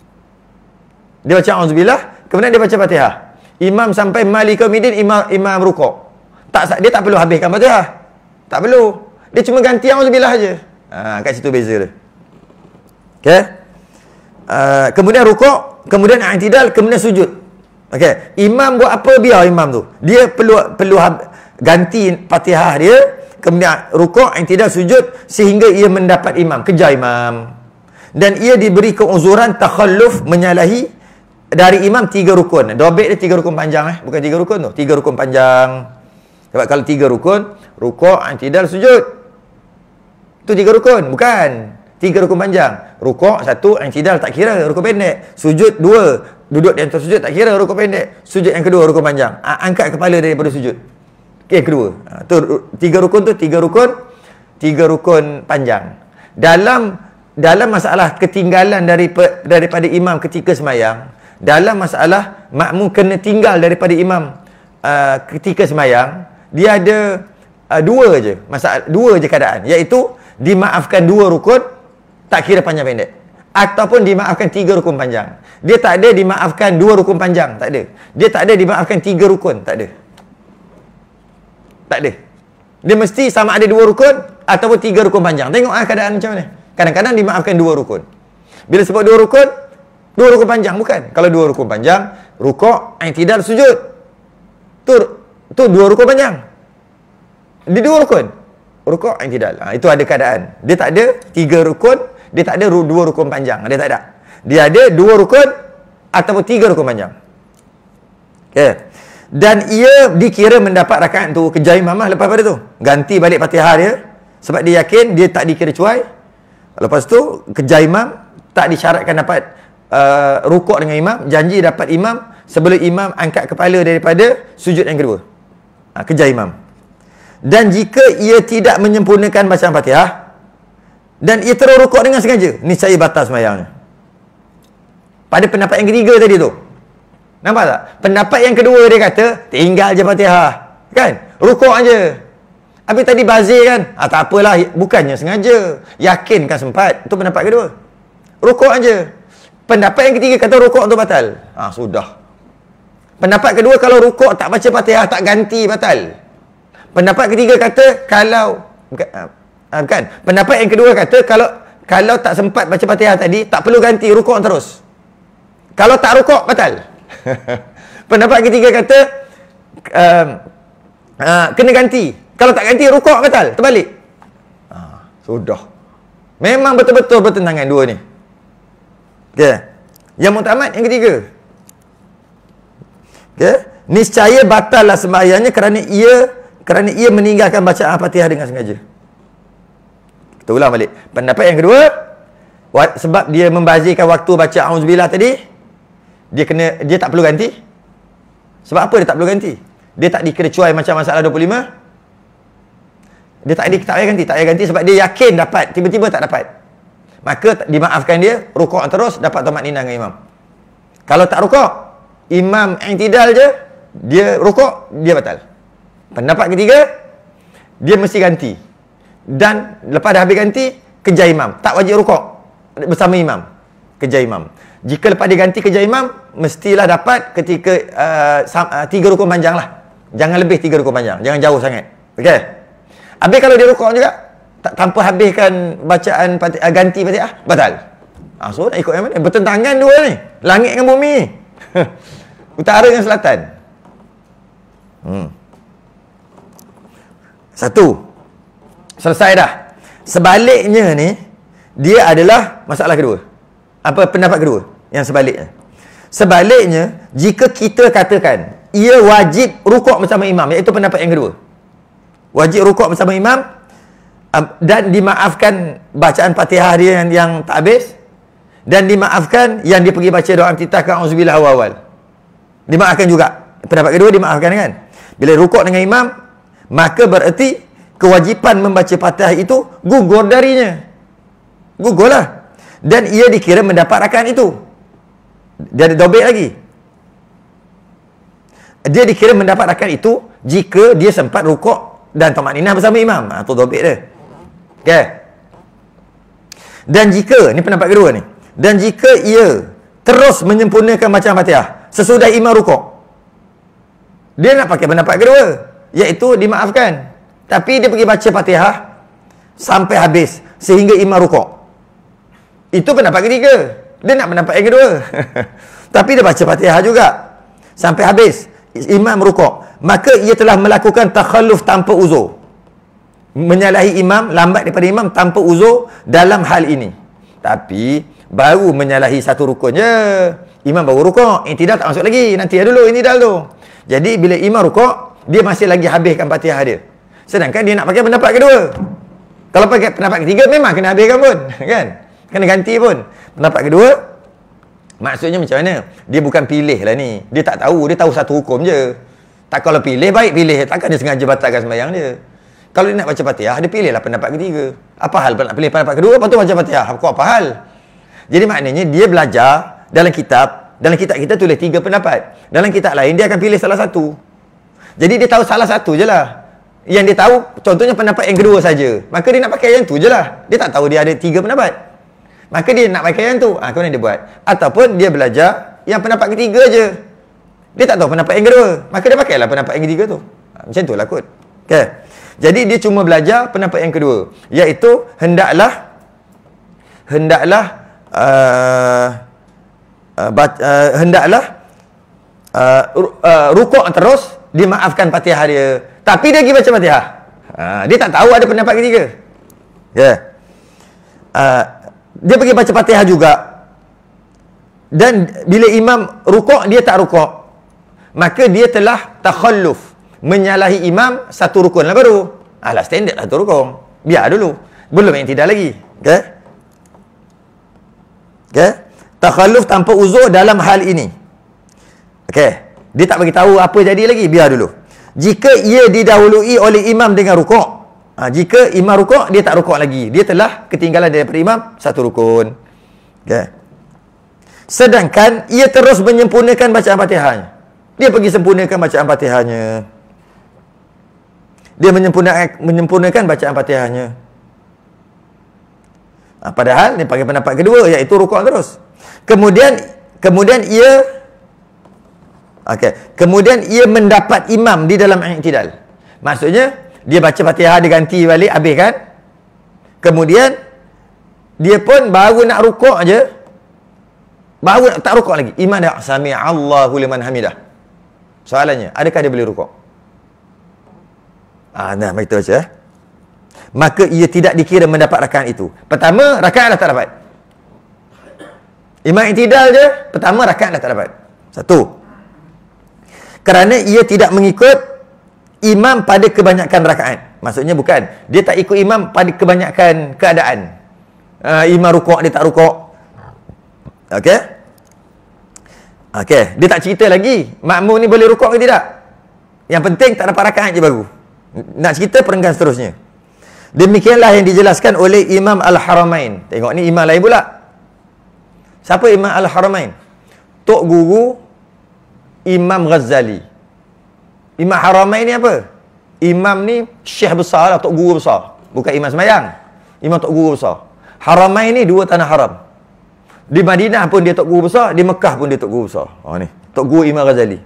Dia baca auzubillah, kemudian dia baca Fatihah. Imam sampai Maliki Yaumiddin, imam imam rukuk. Tak, dia tak perlu habiskan Fatihah. Tak perlu. Dia cuma ganti auzubillah aja. Ha, kat situ beza dia. Okey. Uh, kemudian rukuk, kemudian i'tidal, kemudian sujud. Okey, imam buat apa, biar imam tu. Dia perlu perlu ganti Fatihah dia, kemudian rukuk, i'tidal, sujud sehingga ia mendapat imam, kejar imam. Dan ia diberi keuzuran takhalluf, menyalahi dari imam tiga rukun. Dhabit dia tiga rukun panjang eh, bukan tiga rukun tu, tiga rukun panjang. Sebab kalau tiga rukun, rukuk, i'tidal, sujud, tu tiga rukun, bukan tiga rukun panjang. Rukuk satu, i'tidal tak kira, rukun pendek. Sujud dua, duduk di atas sujud tak kira, rukun pendek. Sujud yang kedua, rukun panjang. Angkat kepala daripada sujud. Okay, kedua. Ha, tu tiga rukun tu, tiga rukun, tiga rukun panjang. Dalam dalam masalah ketinggalan daripada daripada imam ketika semayang, dalam masalah makmum kena tinggal daripada imam uh, ketika semayang, dia ada uh, dua je masalah, dua je keadaan, iaitu dimaafkan dua rukun, tak kira panjang pendek, ataupun dimaafkan tiga rukun panjang. Dia tak ada dimaafkan dua rukun panjang, tak ada. Dia tak ada dimaafkan tiga rukun, tak ada. Tak ada. Dia mesti sama ada dua rukun ataupun tiga rukun panjang. Tengok ah keadaan macam mana. Kadang-kadang dimaafkan dua rukun. Bila sebut dua rukun, dua rukun panjang, bukan. Kalau dua rukun panjang, rukuk, i'tidal, sujud. Tu tu dua rukun panjang. Dia dua rukun. Rukuk, i'tidal. Ha, itu ada keadaan. Dia tak ada tiga rukun, dia tak ada dua rukun panjang. Dia tak ada. Dia ada dua rukun ataupun tiga rukun panjang. Okey. Dan ia dikira mendapat rakaat tu, kejar imam lah lepas pada tu. Ganti balik Fatihah dia sebab dia yakin dia tak dikira cuai. Lepas tu kejar imam, tak disyaratkan dapat uh, rukuk dengan imam, janji dapat imam sebelum imam angkat kepala daripada sujud yang kedua. Ha, kejar imam. Dan jika ia tidak menyempurnakan bacaan Fatihah dan ia terus rukuk dengan sengaja, ni saya batal sembahyangnya. Pada pendapat yang ketiga tadi tu. Nampak tak? Pendapat yang kedua dia kata tinggal je Fatihah, kan? Rukuk aja. Habis tadi bazir kan? Ah, tak apalah, bukannya sengaja, yakin kan sempat. Itu pendapat kedua. Rukuk aja. Pendapat yang ketiga kata rukuk tu batal. Ah, sudah. Pendapat kedua kalau rukuk tak baca Fatihah, tak ganti, batal. Pendapat ketiga kata kalau bukan, ah, kan? Pendapat yang kedua kata kalau kalau tak sempat baca Fatihah tadi, tak perlu ganti, rukuk terus. Kalau tak rukuk, batal. Pendapat ketiga kata um, uh, kena ganti. Kalau tak ganti, rukuk batal, terbalik. Ah, sudah. Memang betul-betul bertentangan dua ni. Okey. Yang muktamad yang ketiga. Okey, niscaya batallah sembahyangnya kerana ia kerana ia meninggalkan bacaan Al-Fatihah dengan sengaja. Kita ulang balik. Pendapat yang kedua, sebab dia membazirkan waktu baca auzubillah tadi, dia kena dia tak perlu ganti. Sebab apa dia tak perlu ganti? Dia tak dikira cuai macam masalah dua puluh lima. Dia tak dia tak payah ganti, tak payah ganti sebab dia yakin dapat, tiba-tiba tak dapat. Maka dimaafkan dia, rukuk terus, dapat tamakninah dengan imam. Kalau tak rukuk, imam i'tidal je, dia rukuk, dia batal. Pendapat ketiga, dia mesti ganti. Dan lepas dah habis ganti, kejar imam. Tak wajib rukuk bersama imam. Kejar imam. Jika lepas dia ganti kejar imam, mestilah dapat ketika uh, uh, tiga rukun panjang lah. Jangan lebih tiga rukun panjang. Jangan jauh sangat. Okey? Habis kalau dia rukuk juga, tak, tanpa habiskan bacaan pati, uh, ganti Fatihah, batal. Ah, so nak ikut yang mana? Bertentangan dua ni. Langit dengan bumi. Utara dengan selatan. Hmm. Satu. Selesai dah. Sebaliknya ni, dia adalah masalah kedua. Apa pendapat kedua? Yang sebaliknya. Sebaliknya, jika kita katakan, ia wajib rukuk bersama imam, iaitu pendapat yang kedua. Wajib rukuk bersama imam, dan dimaafkan bacaan Fatihah dia yang, yang tak habis, dan dimaafkan yang dia pergi baca doa iftitah ke auzubillah awal. Dimaafkan juga. Pendapat kedua dimaafkan kan? Bila rukuk dengan imam, maka bererti kewajipan membaca Fatihah itu gugur darinya. Gugurlah. Dan ia dikira mendapat rakaat itu. Dia ada dobek lagi. Dia dikira mendapat rakaat itu jika dia sempat rukuk dan tamakninah bersama imam. Ha, tu dobek dia. Okey. Dan jika, ni pendapat kedua ni. Dan jika ia terus menyempurnakan bacaan Fatihah sesudah imam rukuk, dia nak pakai pendapat kedua, iaitu dimaafkan. Tapi dia pergi baca Fatihah sampai habis sehingga imam rukuk. Itu pendapat ketiga. Dia nak pendapat yang kedua. Tapi dia baca Fatihah juga sampai habis, imam rukuk. Maka ia telah melakukan takhalluf tanpa uzur. Menyalahi imam, lambat daripada imam tanpa uzur dalam hal ini. Tapi baru menyalahi satu rukun je. Imam baru rukuk, i'tidal tak masuk lagi. Nanti dulu i'tidal tu. Jadi bila imam rukuk, dia masih lagi habiskan Fatihah dia. Sedangkan dia nak pakai pendapat kedua. Kalau pakai pendapat ketiga, memang kena habiskan pun. Kan? Kena ganti pun. Pendapat kedua, maksudnya macam mana? Dia bukan pilih lah ni. Dia tak tahu. Dia tahu satu hukum je. Tak kalau pilih, baik pilih. Takkan dia sengaja batalkan sembahyang dia. Kalau dia nak baca Fatihah, dia pilihlah pendapat ketiga. Apa hal nak pilih pendapat kedua, lepas tu baca Fatihah? Kau apa hal? Jadi maknanya, dia belajar dalam kitab. Dalam kitab kita tulis tiga pendapat. Dalam kitab lain, dia akan pilih salah satu. Jadi dia tahu salah satu je lah. Yang dia tahu, contohnya pendapat yang kedua saja. Maka dia nak pakai yang tu je lah. Dia tak tahu dia ada tiga pendapat. Maka dia nak pakai yang tu. Ha, kemudian dia buat. Ataupun dia belajar yang pendapat ketiga je. Dia tak tahu pendapat yang kedua. Maka dia pakailah pendapat yang ketiga tu. Ha, macam tu lah kot. Okay. Jadi dia cuma belajar pendapat yang kedua. Iaitu hendaklah hendaklah uh, uh, bat, uh, hendaklah uh, uh, rukuk terus, dimaafkan Fatihah dia. Tapi dia pergi baca Fatihah. Ha, dia tak tahu ada pendapat ketiga. Ya. Yeah. Uh, dia pergi baca Fatihah juga. Dan bila imam rukuk, dia tak rukuk. Maka dia telah takhalluf, menyalahi imam satu rukun lah baru. Alah, standard lah tu rukun. Biar dulu. Belum yang tidak lagi. Okay? Okay? Takhalluf tanpa uzur dalam hal ini. Okay? Dia tak bagi tahu apa jadi lagi. Biar dulu. Jika ia didahului oleh imam dengan rukuk, ha, jika imam rukuk, dia tak rukuk lagi. Dia telah ketinggalan daripada imam satu rukun. Okay. Sedangkan ia terus menyempurnakan bacaan Fatihahnya. Dia pergi sempurnakan bacaan Fatihahnya. Dia menyempurnakan, menyempurnakan bacaan Fatihahnya. Ha, padahal dia panggil pendapat kedua, iaitu rukuk terus. Kemudian kemudian ia Okey. Kemudian ia mendapat imam di dalam i'tidal. Maksudnya, dia baca Fatihah, dia ganti balik, habis kan? Kemudian, dia pun baru nak rukuk je. Baru nak, tak rukuk lagi. Imam dah, sami'allahu liman hamidah. Soalannya, adakah dia boleh rukuk? Ah, nah, begitu saja. Maka ia tidak dikira mendapat rakaat itu. Pertama, rakaat dah tak dapat. Imam i'tidal je, pertama rakaat dah tak dapat. Satu. Kerana ia tidak mengikut imam pada kebanyakan rakaat. Maksudnya bukan, dia tak ikut imam pada kebanyakan keadaan. Uh, imam rukuk, dia tak rukuk. Okey? Okey, dia tak cerita lagi makmum ni boleh rukuk ke tidak. Yang penting tak dapat rakaat je baru. Nak cerita perenggan seterusnya. Demikianlah yang dijelaskan oleh Imam Al-Haramain. Tengok ni imam lain pula. Siapa Imam Al-Haramain? Tok guru Imam Ghazali. Imam Haramain ni apa? Imam ni syekh besar lah, tok guru besar. Bukan imam semayang. Imam tok guru besar. Haramain ni dua tanah haram. Di Madinah pun dia tok guru besar, di Mekah pun dia tok guru besar. Ha ni, tok guru Imam Ghazali.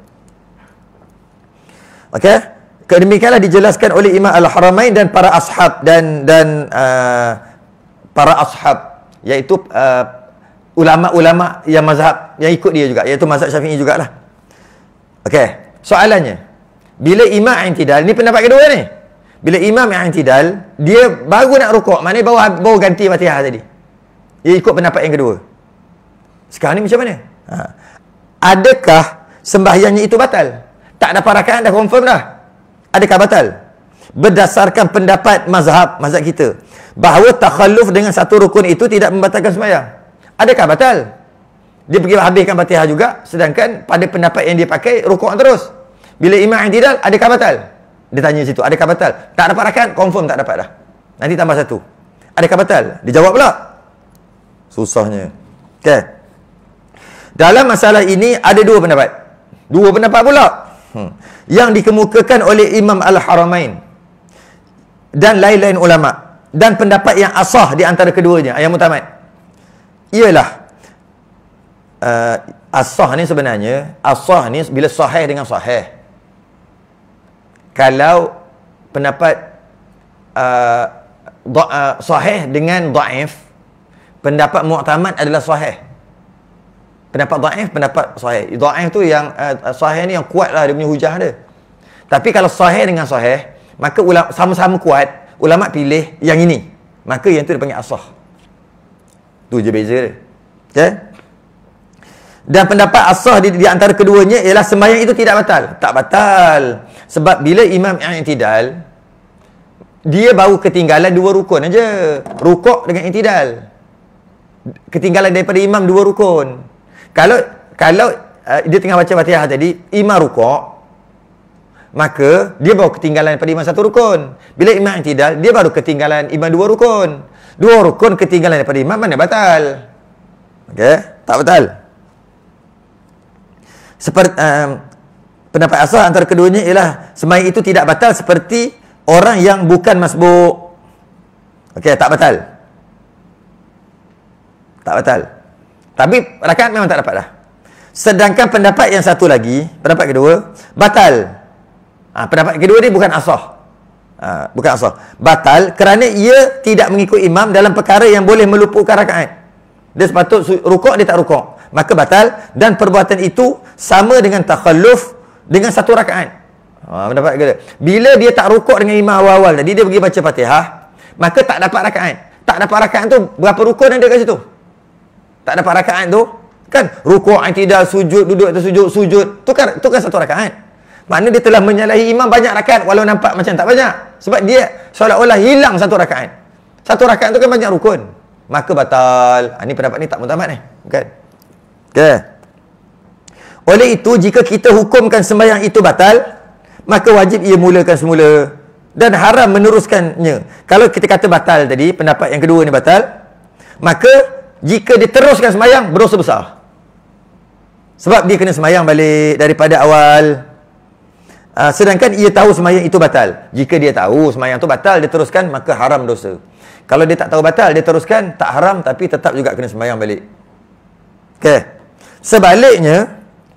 Okey? Kedemikianlah dijelaskan oleh Imam Al-Haramain dan para ashab dan dan uh, para ashab, iaitu uh, ulama-ulama yang mazhab yang ikut dia juga, iaitu mazhab Syafi'i jugalah. Okey, soalannya, bila imam i'tidal, ni pendapat kedua ni. Bila imam i'tidal, dia baru nak rukuk, maknanya baru baru ganti Fatihah tadi. Dia ikut pendapat yang kedua. Sekarang ni macam mana? Ha. Adakah sembahyangnya itu batal? Tak dapat rakaat dah confirm dah. Adakah batal? Berdasarkan pendapat mazhab, mazhab kita, bahawa takhalluf dengan satu rukun itu tidak membatalkan sembahyang. Adakah batal? Dia pergi habiskan Fatihah juga, sedangkan pada pendapat yang dia pakai, rukuk terus. Bila imam i'tidal, adakah batal? Dia tanya situ, adakah batal? Tak dapat rakaat, confirm tak dapat dah. Nanti tambah satu. Adakah batal? Dia jawab pula. Susahnya. Okay. Dalam masalah ini ada dua pendapat. Dua pendapat pula. Hmm. Yang dikemukakan oleh Imam Al-Haramain dan lain-lain ulama. Dan pendapat yang asah di antara keduanya, yang mutamad, ialah uh, asah ni sebenarnya, asah ni bila sahih dengan sahih. Kalau pendapat uh, uh, sahih dengan dhaif, pendapat mu'tamad adalah sahih. Pendapat dhaif, pendapat sahih. Dhaif tu yang uh, sahih ni yang kuat lah, dia punya hujah dia. Tapi kalau sahih dengan sahih, maka ulama sama-sama kuat, ulama pilih yang ini. Maka yang tu dia panggil asah. Tu je beza dia. Okay? Dan pendapat asah di, di antara keduanya ialah sembahyang itu tidak batal. Tak batal. Sebab bila imam i'tidal, dia baru ketinggalan dua rukun aja. Rukuk dengan i'tidal. Ketinggalan daripada imam dua rukun. Kalau kalau uh, dia tengah baca Fatihah tadi, imam rukuk, maka dia baru ketinggalan daripada imam satu rukun. Bila imam i'tidal, dia baru ketinggalan imam dua rukun. Dua rukun ketinggalan daripada imam, mana batal? Okey, tak batal. Seperti um, pendapat asal antara keduanya ialah sembahyang itu tidak batal seperti orang yang bukan masbuk. Okey, tak batal. Tak batal. Tapi rakaat memang tak dapat dah. Sedangkan pendapat yang satu lagi, pendapat kedua, batal. Ha, pendapat kedua ni bukan asah. Ha, bukan asah. Batal kerana ia tidak mengikut imam dalam perkara yang boleh meluputkan rakaat. Dia sepatut rukuk, dia tak rukuk. Maka batal, dan perbuatan itu sama dengan takhalluf dengan satu rakaat. Ha, pendapat kedua. Bila dia tak rukuk dengan imam awal-awal tadi, dia pergi baca Fatihah, maka tak dapat rakaat. Tak dapat rakaat tu, berapa rukun ada kat situ? Tak dapat rakaat tu, kan rukuk, i'tidal, sujud, duduk atas sujud, sujud, tu kan, tu kan satu rakaat. Maknanya dia telah menyalahi imam banyak rakaat, walau nampak macam tak banyak. Sebab dia seolah-olah hilang satu rakaat. Satu rakaat tu kan banyak rukun. Maka batal. Ha, ni pendapat ni tak mutamad ni. Kan? Okay. Oleh itu, jika kita hukumkan sembahyang itu batal, maka wajib ia mulakan semula dan haram meneruskannya. Kalau kita kata batal tadi, pendapat yang kedua ni batal, maka jika dia teruskan sembahyang, berdosa besar. Sebab dia kena sembahyang balik daripada awal. Uh, sedangkan ia tahu sembahyang itu batal. Jika dia tahu sembahyang itu batal, dia teruskan, maka haram dosa. Kalau dia tak tahu batal, dia teruskan, tak haram, tapi tetap juga kena sembahyang balik. Okey. Sebaliknya,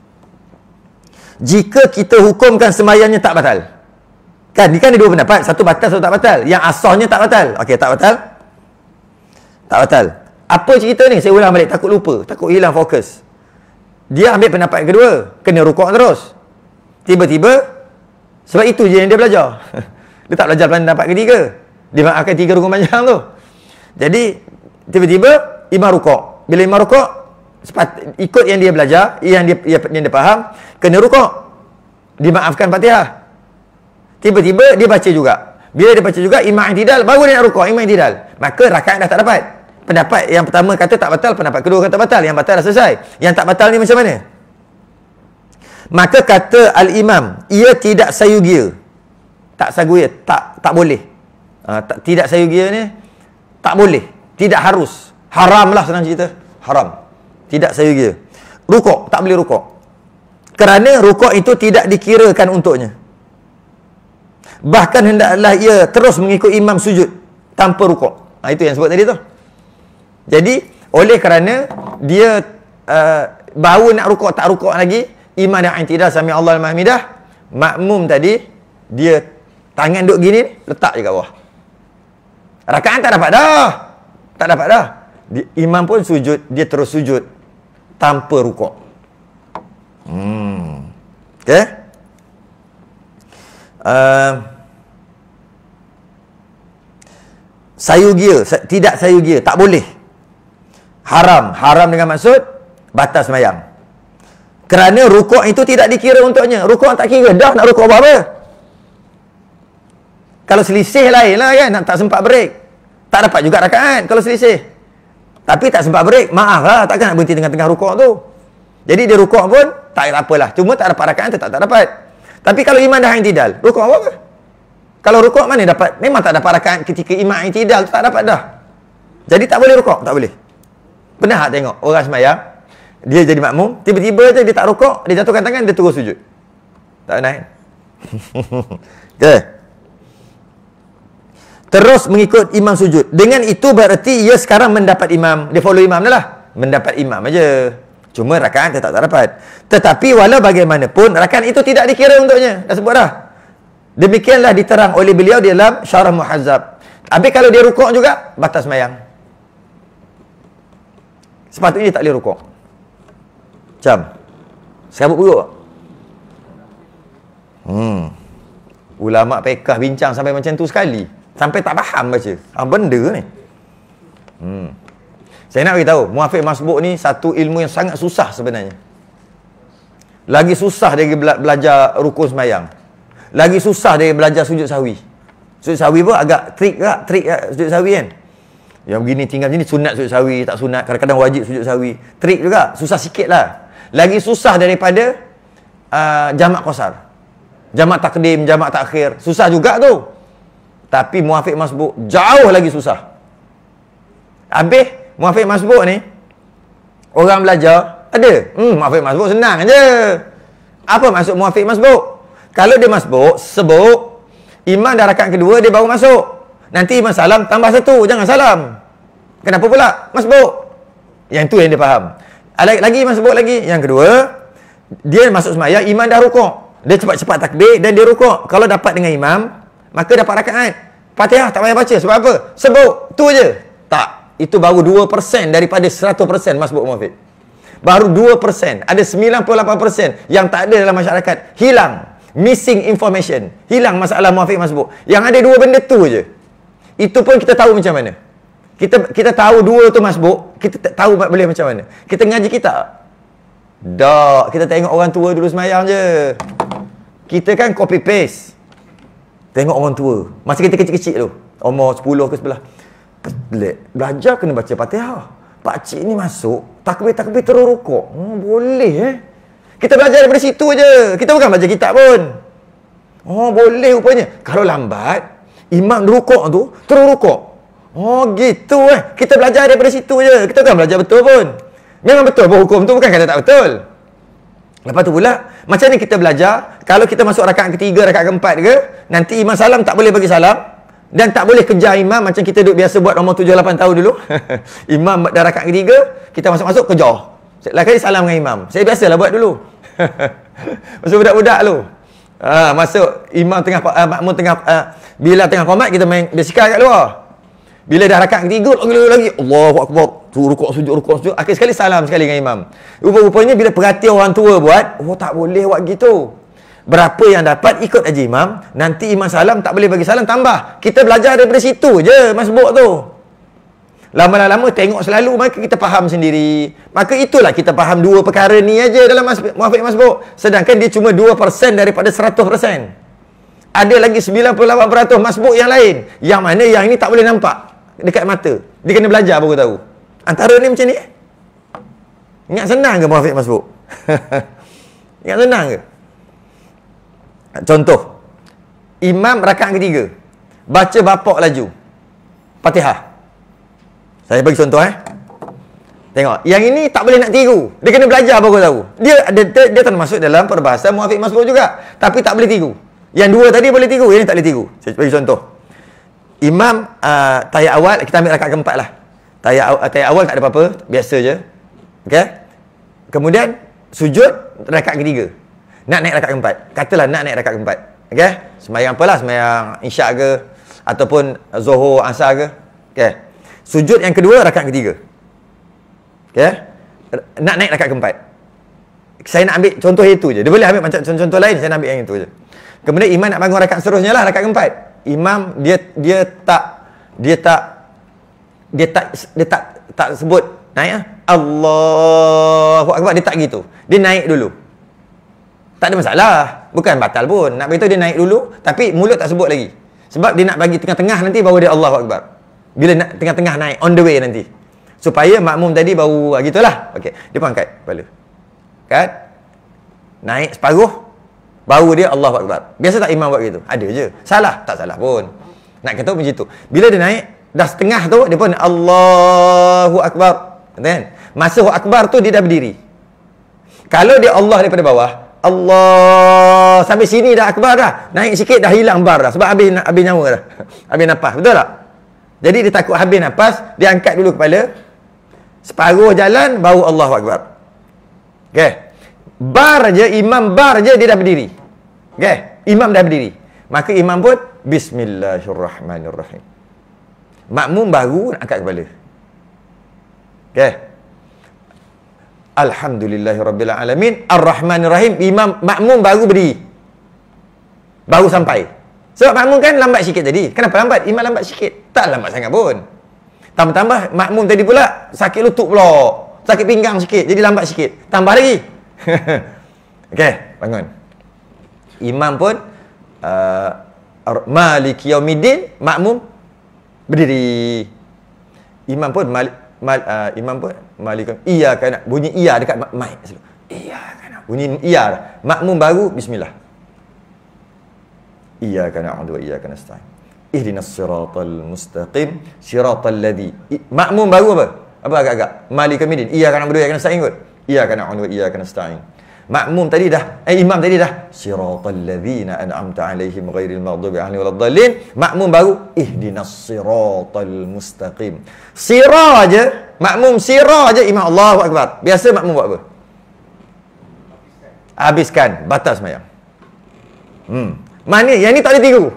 jika kita hukumkan sembahyangnya tak batal. Kan, ni kan ada dua pendapat. Satu batal, satu tak batal. Yang asahnya tak batal. Okey, tak batal. Tak batal. Apa cerita ni? Saya ulang balik, takut lupa, takut hilang fokus. Dia ambil pendapat kedua, kena rukuk terus. Tiba-tiba, sebab itu je yang dia belajar. Dia tak belajar pendapat ketiga. Dia maafkan tiga rukun panjang tu. Jadi, tiba-tiba imam rukuk. Bila imam rukuk, sepat, ikut yang dia belajar, yang dia, yang dia faham, kena rukuk. Dimaafkan Fatihah. Tiba-tiba dia baca juga. Bila dia baca juga, imam i'tidal, baru dia nak rukuk, imam i'tidal. Maka rakaat dah tak dapat. Pendapat yang pertama kata tak batal, pendapat kedua kata batal. Yang batal dah selesai. Yang tak batal ni macam mana? Maka kata al-imam, ia tidak sayugia. Tak sayugia, tak tak boleh. Uh, tak, tidak sayugia ni, tak boleh. Tidak harus. Haram lah senang cerita. Haram. Tidak sayugia. Rukuk, tak boleh rukuk. Kerana rukuk itu tidak dikirakan untuknya. Bahkan hendaklah ia terus mengikut imam sujud tanpa rukuk. Ha, itu yang sebut tadi tu. Jadi, oleh kerana dia uh, baru nak rukuk, tak rukuk lagi, imam dah i'tidal sami Allah al-mahmidah, makmum tadi, dia tangan duduk gini, letak je kat bawah. Rakaat tak dapat dah. Tak dapat dah. Dia, imam pun sujud, dia terus sujud tanpa rukuk. Hmm. Okay? Uh, sayugia, tidak sayugia, tak boleh. Haram, haram dengan maksud batas sembahyang. Kerana rukuk itu tidak dikira untuknya. Rukuk tak kira, dah nak rukuk apa-apa. Kalau selisih lain lah kan, nak tak sempat break. Tak dapat juga rakaat kalau selisih. Tapi tak sempat break, maaf lah, takkan nak berhenti tengah-tengah rukuk tu. Jadi dia rukuk pun, tak apalah. Cuma tak dapat rakaat, tetap tak dapat. Tapi kalau imam dah i'tidal, rukuk apa? Kalau rukuk mana dapat? Memang tak dapat rakaat ketika imam i'tidal, tak dapat dah. Jadi tak boleh rukuk, tak boleh. Pernah tak tengok orang sembahyang, dia jadi makmum, tiba-tiba je dia tak rukuk, dia jatuhkan tangan, dia terus sujud. Tak pernah kan? Okay. Terus mengikut imam sujud. Dengan itu berarti ia sekarang mendapat imam. Dia follow imam dah lah. Mendapat imam aja. Cuma rakaat tetap tak dapat. Tetapi walau bagaimanapun, rakaat itu tidak dikira untuknya. Dah sebut dah. Demikianlah diterang oleh beliau di dalam Syarah Muhazzab. Habis kalau dia rukuk juga, batas sembahyang. Sepatutnya dia tak boleh rukuk. Macam serabut perut. Hmm. Ulama' fiqh bincang sampai macam tu sekali. Sampai tak faham baca. Ah, benda ni. Hmm. Saya nak beritahu, muafiq masbuk ni satu ilmu yang sangat susah sebenarnya. Lagi susah dari bela belajar rukun sembahyang. Lagi susah dari belajar sujud sahwi. Sujud sahwi pun agak trik tak? Trik tak sujud sahwi kan? Yang begini tinggal sini sunat sujud sahwi, tak sunat. Kadang-kadang wajib sujud sahwi. Trik juga. Susah sikit lah. Lagi susah daripada uh, jamak qasar. Jamak takdim, jamak takhir. Susah juga tu. Tapi muafiq masbuk jauh lagi susah. Habis muafiq masbuk ni, orang belajar, ada. Hmm, muafiq masbuk senang je. Apa maksud muafiq masbuk? Kalau dia masbuk, sebut, imam dah rakaat kedua, dia baru masuk. Nanti imam salam, tambah satu, jangan salam. Kenapa pula? Masbuk. Yang tu yang dia faham. Lagi masbuk lagi. Yang kedua, dia masuk sembahyang, imam dah rukuk. Dia cepat-cepat takbir dan dia rukuk. Kalau dapat dengan imam, maka dapat rakaat. Fatihah tak payah baca. Sebab apa? Sebut. Tu je. Tak. Itu baru dua peratus daripada seratus peratus masbuk muafiq. Baru dua peratus. Ada sembilan puluh lapan peratus yang tak ada dalam masyarakat. Hilang. Missing information. Hilang masalah muafiq masbuk. Yang ada dua benda tu je. Itu pun kita tahu macam mana. Kita kita tahu dua tu masbuk. Kita tahu boleh macam mana. Kita ngaji kitab. Tak. Kita tengok orang tua dulu sembahyang je. Kita kan copy paste. Tengok orang tua. Masa kita kecil-kecil tu. Umur sepuluh ke sebelah. Pelik. Belajar kena baca Fatihah. Pakcik ni masuk. Takbir-takbir terus rukuk. Hmm, boleh eh. Kita belajar daripada situ je. Kita bukan baca kitab pun. Oh, boleh rupanya. Kalau lambat, imam rukuk tu, terus rukuk. Oh, gitu eh. Kita belajar daripada situ je. Kita bukan belajar betul pun. Memang betul pun hukum tu, bukan kata tak betul. Lepas tu pula, macam ni kita belajar, kalau kita masuk rakaat ketiga, rakaat keempat ke, nanti imam salam tak boleh bagi salam, dan tak boleh kejar imam macam kita duduk biasa buat umur tujuh lapan tahun dulu. Imam dah rakaat ketiga, kita masuk-masuk kejar. Lain kali salam dengan imam. Saya biasalah buat dulu. Masa budak-budak tu. Ha, masuk imam tengah, uh, makmum tengah, uh, bila tengah qomat, kita main basikal kat luar. Bila dah rakaat ketiga, lagi-lagi, Allahu Akbar. Tu rukuk sujud, rukuk sujud. Akhir sekali salam sekali dengan imam. Rupa-rupanya bila perhati orang tua buat, oh tak boleh buat gitu. Berapa yang dapat, ikut aja imam. Nanti imam salam, tak boleh bagi salam, tambah. Kita belajar daripada situ je, masbuk tu. Lama-lama tengok selalu, maka kita faham sendiri. Maka itulah kita faham dua perkara ni aja dalam muwafiq masbuk. Sedangkan dia cuma dua peratus daripada seratus peratus. Ada lagi sembilan puluh lapan peratus masbuk yang lain. Yang mana yang ini tak boleh nampak dekat mata. Dia kena belajar baru tahu. Antara ni macam ni. Ingat senang ke muwafiq masbuk? Ingat senang ke? Contoh. Imam rakaat ketiga. Baca bapak laju. Fatihah. Saya bagi contoh eh. Tengok, yang ini tak boleh nak tiru. Dia kena belajar baru tahu. Dia dia, dia, dia termasuk dalam perbahasan muwafiq masbuk juga, tapi tak boleh tiru. Yang dua tadi boleh tiru, yang ini tak boleh tiru. Saya bagi contoh. Imam uh, tayat awal, kita ambil rakaat keempat lah. Tayat, uh, tayat awal tak ada apa-apa, biasa je. Okey. Kemudian sujud rakaat ketiga. Nak naik rakaat keempat. Katalah nak naik rakaat keempat. Okey. Sembahyang apalah, sembahyang isyak ke ataupun zuhur, asar ke. Okey. Sujud yang kedua rakaat ketiga. Okey. Nak naik rakaat keempat. Saya nak ambil contoh itu je. Dia boleh ambil macam contoh lain, saya nak ambil yang itu je. Kemudian imam nak bangun rakaat seterusnya lah, rakaat keempat. Imam dia dia tak dia tak dia tak dia tak tak sebut naik ah. Allahu akbar, dia tak gitu. Dia naik dulu. Tak ada masalah. Bukan batal pun. Nak beritahu dia naik dulu, tapi mulut tak sebut lagi. Sebab dia nak bagi tengah-tengah nanti baru dia Allahu akbar. Bila nak tengah-tengah naik, on the way nanti. Supaya makmum tadi baru gitulah. Okey, dia pun angkat kepala. Kan? Naik separuh, baru dia Allahu akbar. Biasa tak imam buat gitu? Ada je. Salah? Tak salah pun. Nak kata macam tu. Bila dia naik, dah setengah tu, dia pun Allahu akbar. Kan? Masa akbar tu dia dah berdiri. Kalau dia Allah daripada bawah, Allah sampai sini dah akbar dah. Naik sikit dah hilang bar dah. Sebab habis habis nyawa dah. Habis nafas. Betul tak? Jadi dia takut habis nafas, dia angkat dulu kepala. Separuh jalan baru Allahu akbar. Okey. Bar je, imam bar je dia dah berdiri. Okey, imam dah berdiri. Maka imam pun bismillahirrahmanirrahim. Makmum baru nak angkat kepala. Okey. Alhamdulillahirabbil alamin, arrahmanirrahim. Imam makmum baru berdiri. Baru sampai. Sebab makmum kan lambat sikit tadi. Kenapa lambat? Imam lambat sikit. Tak lambat sangat pun. Tambah-tambah makmum tadi pula sakit lutut pula. Sakit pinggang sikit. Jadi lambat sikit. Tambah lagi. Okey, bangun. Imam pun uh, Maliki Yaumiddin, makmum berdiri. Imam pun Malik mal, uh, Imam pun Malik Iyyaka nak bunyi iya dekat mic. Iyyaka nak bunyi iya. Makmum baru bismillah. Iyyaka na'budu wa iyyaka nasta'in. Ihdinas siratal mustaqim, siratal ladzi. Makmum baru apa? Apa agak-agak? Malik Yaumiddin. Iyyaka na'budu wa iyyaka nasta'in kot. Iyyaka na'budu wa iyyaka nasta'in. Makmum tadi dah, eh imam tadi dah siratal ladzina an'amta 'alaihim ghairil maghdubi 'alaihim waladdallin. Makmum baru ihdinas siratal mustaqim. Sirah je, makmum sirah je, imam Allahu akbar. Biasa makmum buat apa? Habiskan, batal sembahyang. Hmm. Mana yang ni tak boleh tiru.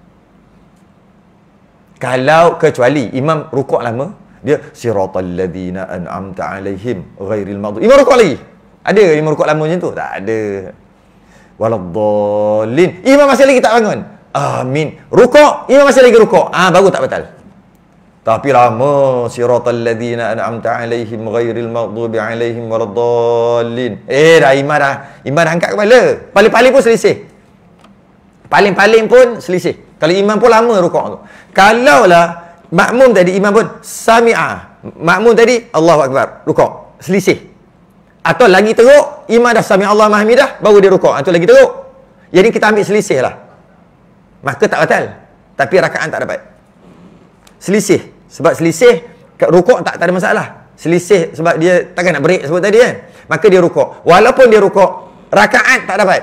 Kalau kecuali imam rukuk lama, dia siratal ladzina an'amta 'alaihim ghairil maghdubi. Imam rukuk lagi. Ada ke imam rukuk lama macam tu? Tak ada. Waladdallin. Imam masih lagi tak bangun. Amin. Rukuk, imam masih lagi rukuk. Ah, baru tak batal. Tapi lama siratal ladzina an'amta 'alaihim ghairil maghdubi 'alaihim waladdallin. Eh, dah imam dah. Imam dah angkat kepala. Paling-paling pun selisih. Paling-paling pun selisih. Kalau imam pun lama rukuk tu. Kalaulah makmum tadi imam pun sami'a. Makmum tadi Allahu akbar, rukuk. Selisih. Atau lagi teruk, imam dah sami Allah mahamidah, baru dia rukuk. Itu lagi teruk. Jadi kita ambil selisih lah. Maka tak batal. Tapi rakaat tak dapat. Selisih. Sebab selisih, rukuk tak, tak ada masalah. Selisih sebab dia takkan nak break sebut tadi kan. Maka dia rukuk. Walaupun dia rukuk, rakaat tak dapat.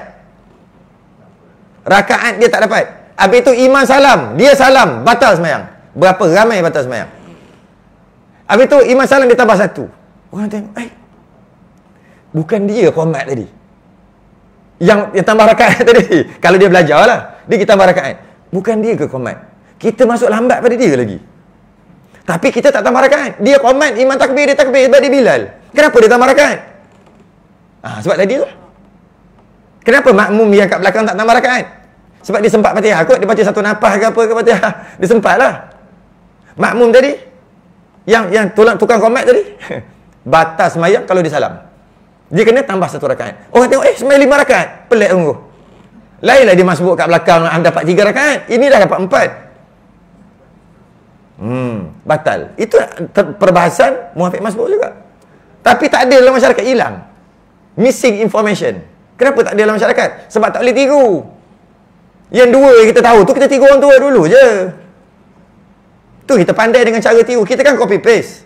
Rakaat dia tak dapat. Habis itu imam salam. Dia salam. Batal sembahyang. Berapa ramai batal sembahyang. Habis itu imam salam dia tambah satu. Orang tengok, eh, bukan dia qomat tadi. Yang yang tambah rakaat tadi. Kalau dia belajar lah. Dia kita tambah rakaat. Bukan dia ke qomat. Kita masuk lambat pada dia lagi. Tapi kita tak tambah rakaat. Dia qomat, imam takbir, dia takbir sebab dia Bilal. Kenapa dia tambah rakaat? Ah, sebab tadi tu. Kenapa makmum yang kat belakang tak tambah rakaat? Sebab dia sempat Fatihah kot. Dia baca satu nafas ke apa ke Fatihah. Dia sempat lah. Makmum tadi Yang yang tulang tukang komat tadi. Batal semayang kalau dia salam. Dia kena tambah satu rakaat. Orang tengok, eh semayang lima rakaat. Pelik sungguh. Lainlah dia masbuk kat belakang, dapat tiga rakaat. Ini dah dapat empat. Hmm, batal. Itu perbahasan muafiq masbuk juga. Tapi tak ada dalam masyarakat, hilang. Missing information. Kenapa tak ada dalam masyarakat? Sebab tak boleh tiru. Yang dua yang kita tahu tu, kita tiru orang tua dulu je. Tu kita pandai dengan cara tiru. Kita kan copy paste.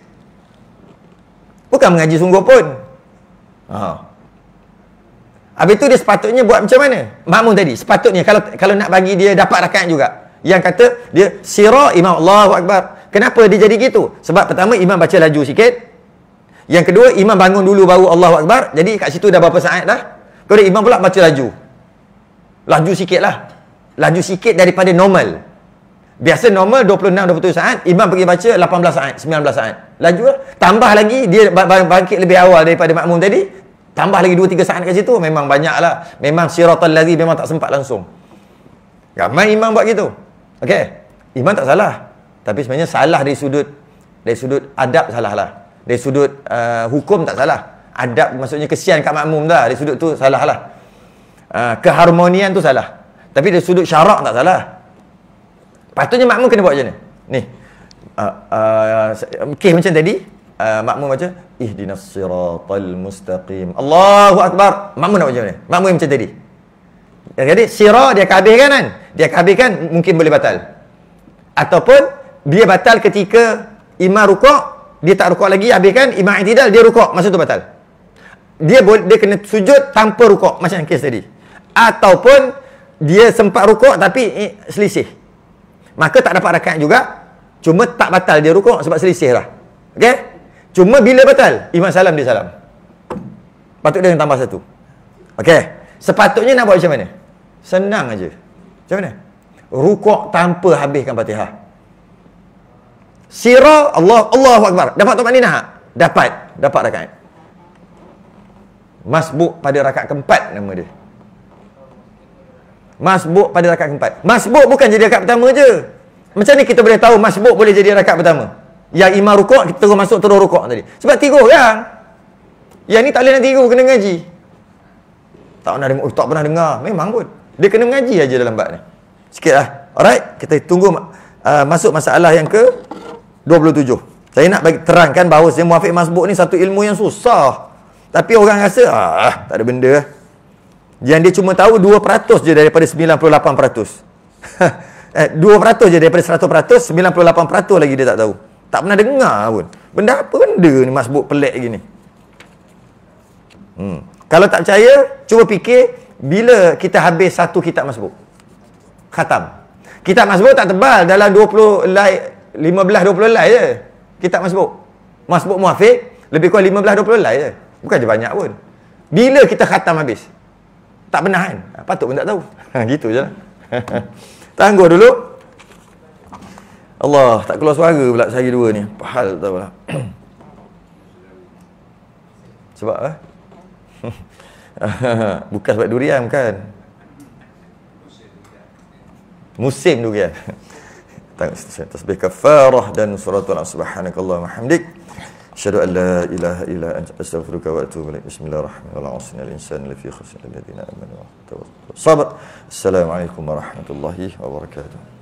Bukan mengaji sungguh pun. Ha. Habis tu dia sepatutnya buat macam mana? Makmum tadi, sepatutnya kalau kalau nak bagi dia dapat rakaat juga. Yang kata dia sirah imam, Allahu Akbar. Kenapa dia jadi gitu? Sebab pertama imam baca laju sikit. Yang kedua imam bangun dulu baru Allahu Akbar. Jadi kat situ dah berapa saat dah? Kemudian imam pula baca laju. Laju sikit lah. Laju sikit daripada normal. Biasa normal dua puluh enam dua puluh tujuh saat, imam pergi baca lapan belas saat, sembilan belas saat. Laju lah. Tambah lagi dia bangkit lebih awal daripada makmum tadi. Tambah lagi dua tiga saat kat situ, memang banyak lah. Memang siratal ladzi memang tak sempat langsung. Ramai imam buat gitu. Okey. Imam tak salah. Tapi sebenarnya salah dari sudut dari sudut adab salah lah. Dari sudut uh, hukum tak salah. Adab maksudnya kesian kat makmum dah. Dari sudut tu salah lah. Uh, keharmonian tu salah. Tapi dari sudut syarak tak salah. Patutnya makmum kena buat macam mana? Ni. Uh, uh, okay, macam tadi. Uh, makmum baca ihdinas siratal mustaqim. Allahu Akbar. Makmum nak baca mana? Makmum macam tadi. Jadi sirah dia kabihkan kan? Dia kabihkan mungkin boleh batal. Ataupun dia batal ketika imam rukuk, dia tak rukuk lagi, habiskan imam i'tidal, dia rukuk, masa tu batal. Dia boleh dia kena sujud tanpa rukuk macam kes tadi. Ataupun dia sempat rukuk tapi eh, selisih. Maka tak dapat rakaat juga. Cuma tak batal dia rukuk sebab selisih lah. Okey? Cuma bila batal? Imam salam dia salam. Patut dia tambah satu. Okey. Sepatutnya nak buat macam mana? Senang aja. Macam mana? Rukuk tanpa habiskan Fatihah. Sirah Allah Allahu Akbar. Dapat tumaninah? Dapat. Dapat rakaat. Masbuk pada rakaat keempat nama dia. Masbuk pada rakaat keempat. Masbuk bukan jadi rakaat pertama je. Macam ni kita boleh tahu masbuk boleh jadi rakaat pertama? Yang imam rukuk, kita terus masuk terus rukuk tadi. Sebab tiga orang. Yang ni tak boleh nak tiru, kena ngaji. Tak pernah dengar, oh, tak pernah dengar. Memang pun. Dia kena mengaji aja dalam bab ni. Sikit lah. Alright, kita tunggu uh, masuk masalah yang ke dua puluh tujuh. Saya nak bagi terangkan bahawa saya muafiq masbuk ni satu ilmu yang susah. Tapi orang rasa, ah, tak ada benda. Yang dia cuma tahu dua peratus je daripada sembilan puluh lapan peratus. eh, dua peratus je daripada seratus peratus, sembilan puluh lapan peratus lagi dia tak tahu. Tak pernah dengar pun. Benda apa benda ni masbuk pelik gini. Hmm. Kalau tak percaya, cuba fikir bila kita habis satu kitab masbuk. Khatam. Kitab masbuk tak tebal, dalam dua puluh helai, lima belas dua puluh helai je. Kitab masbuk. Masbuk muafiq lebih kurang lima belas dua puluh helai je. Bukan je banyak pun. Bila kita khatam habis? Tak pernah kan? Patut pun tak tahu. Gitu je lah. Tangguh dulu. Allah, tak keluar suara pula sehari dua ni. Apa hal tak tahu lah. Sebab apa? Bukan sebab durian, bukan. Musim durian. Tasbih kafarah dan suratul subhanakallahumma hamdik. Asyhadu an la ilaha illa anta astaghfiruka wa atubu ilaik. Bismillahirrahmanirrahim. Al-insanu lafi khusr alladziina aamanu wa tawakkal. Sabr. Assalamualaikum warahmatullahi wabarakatuh.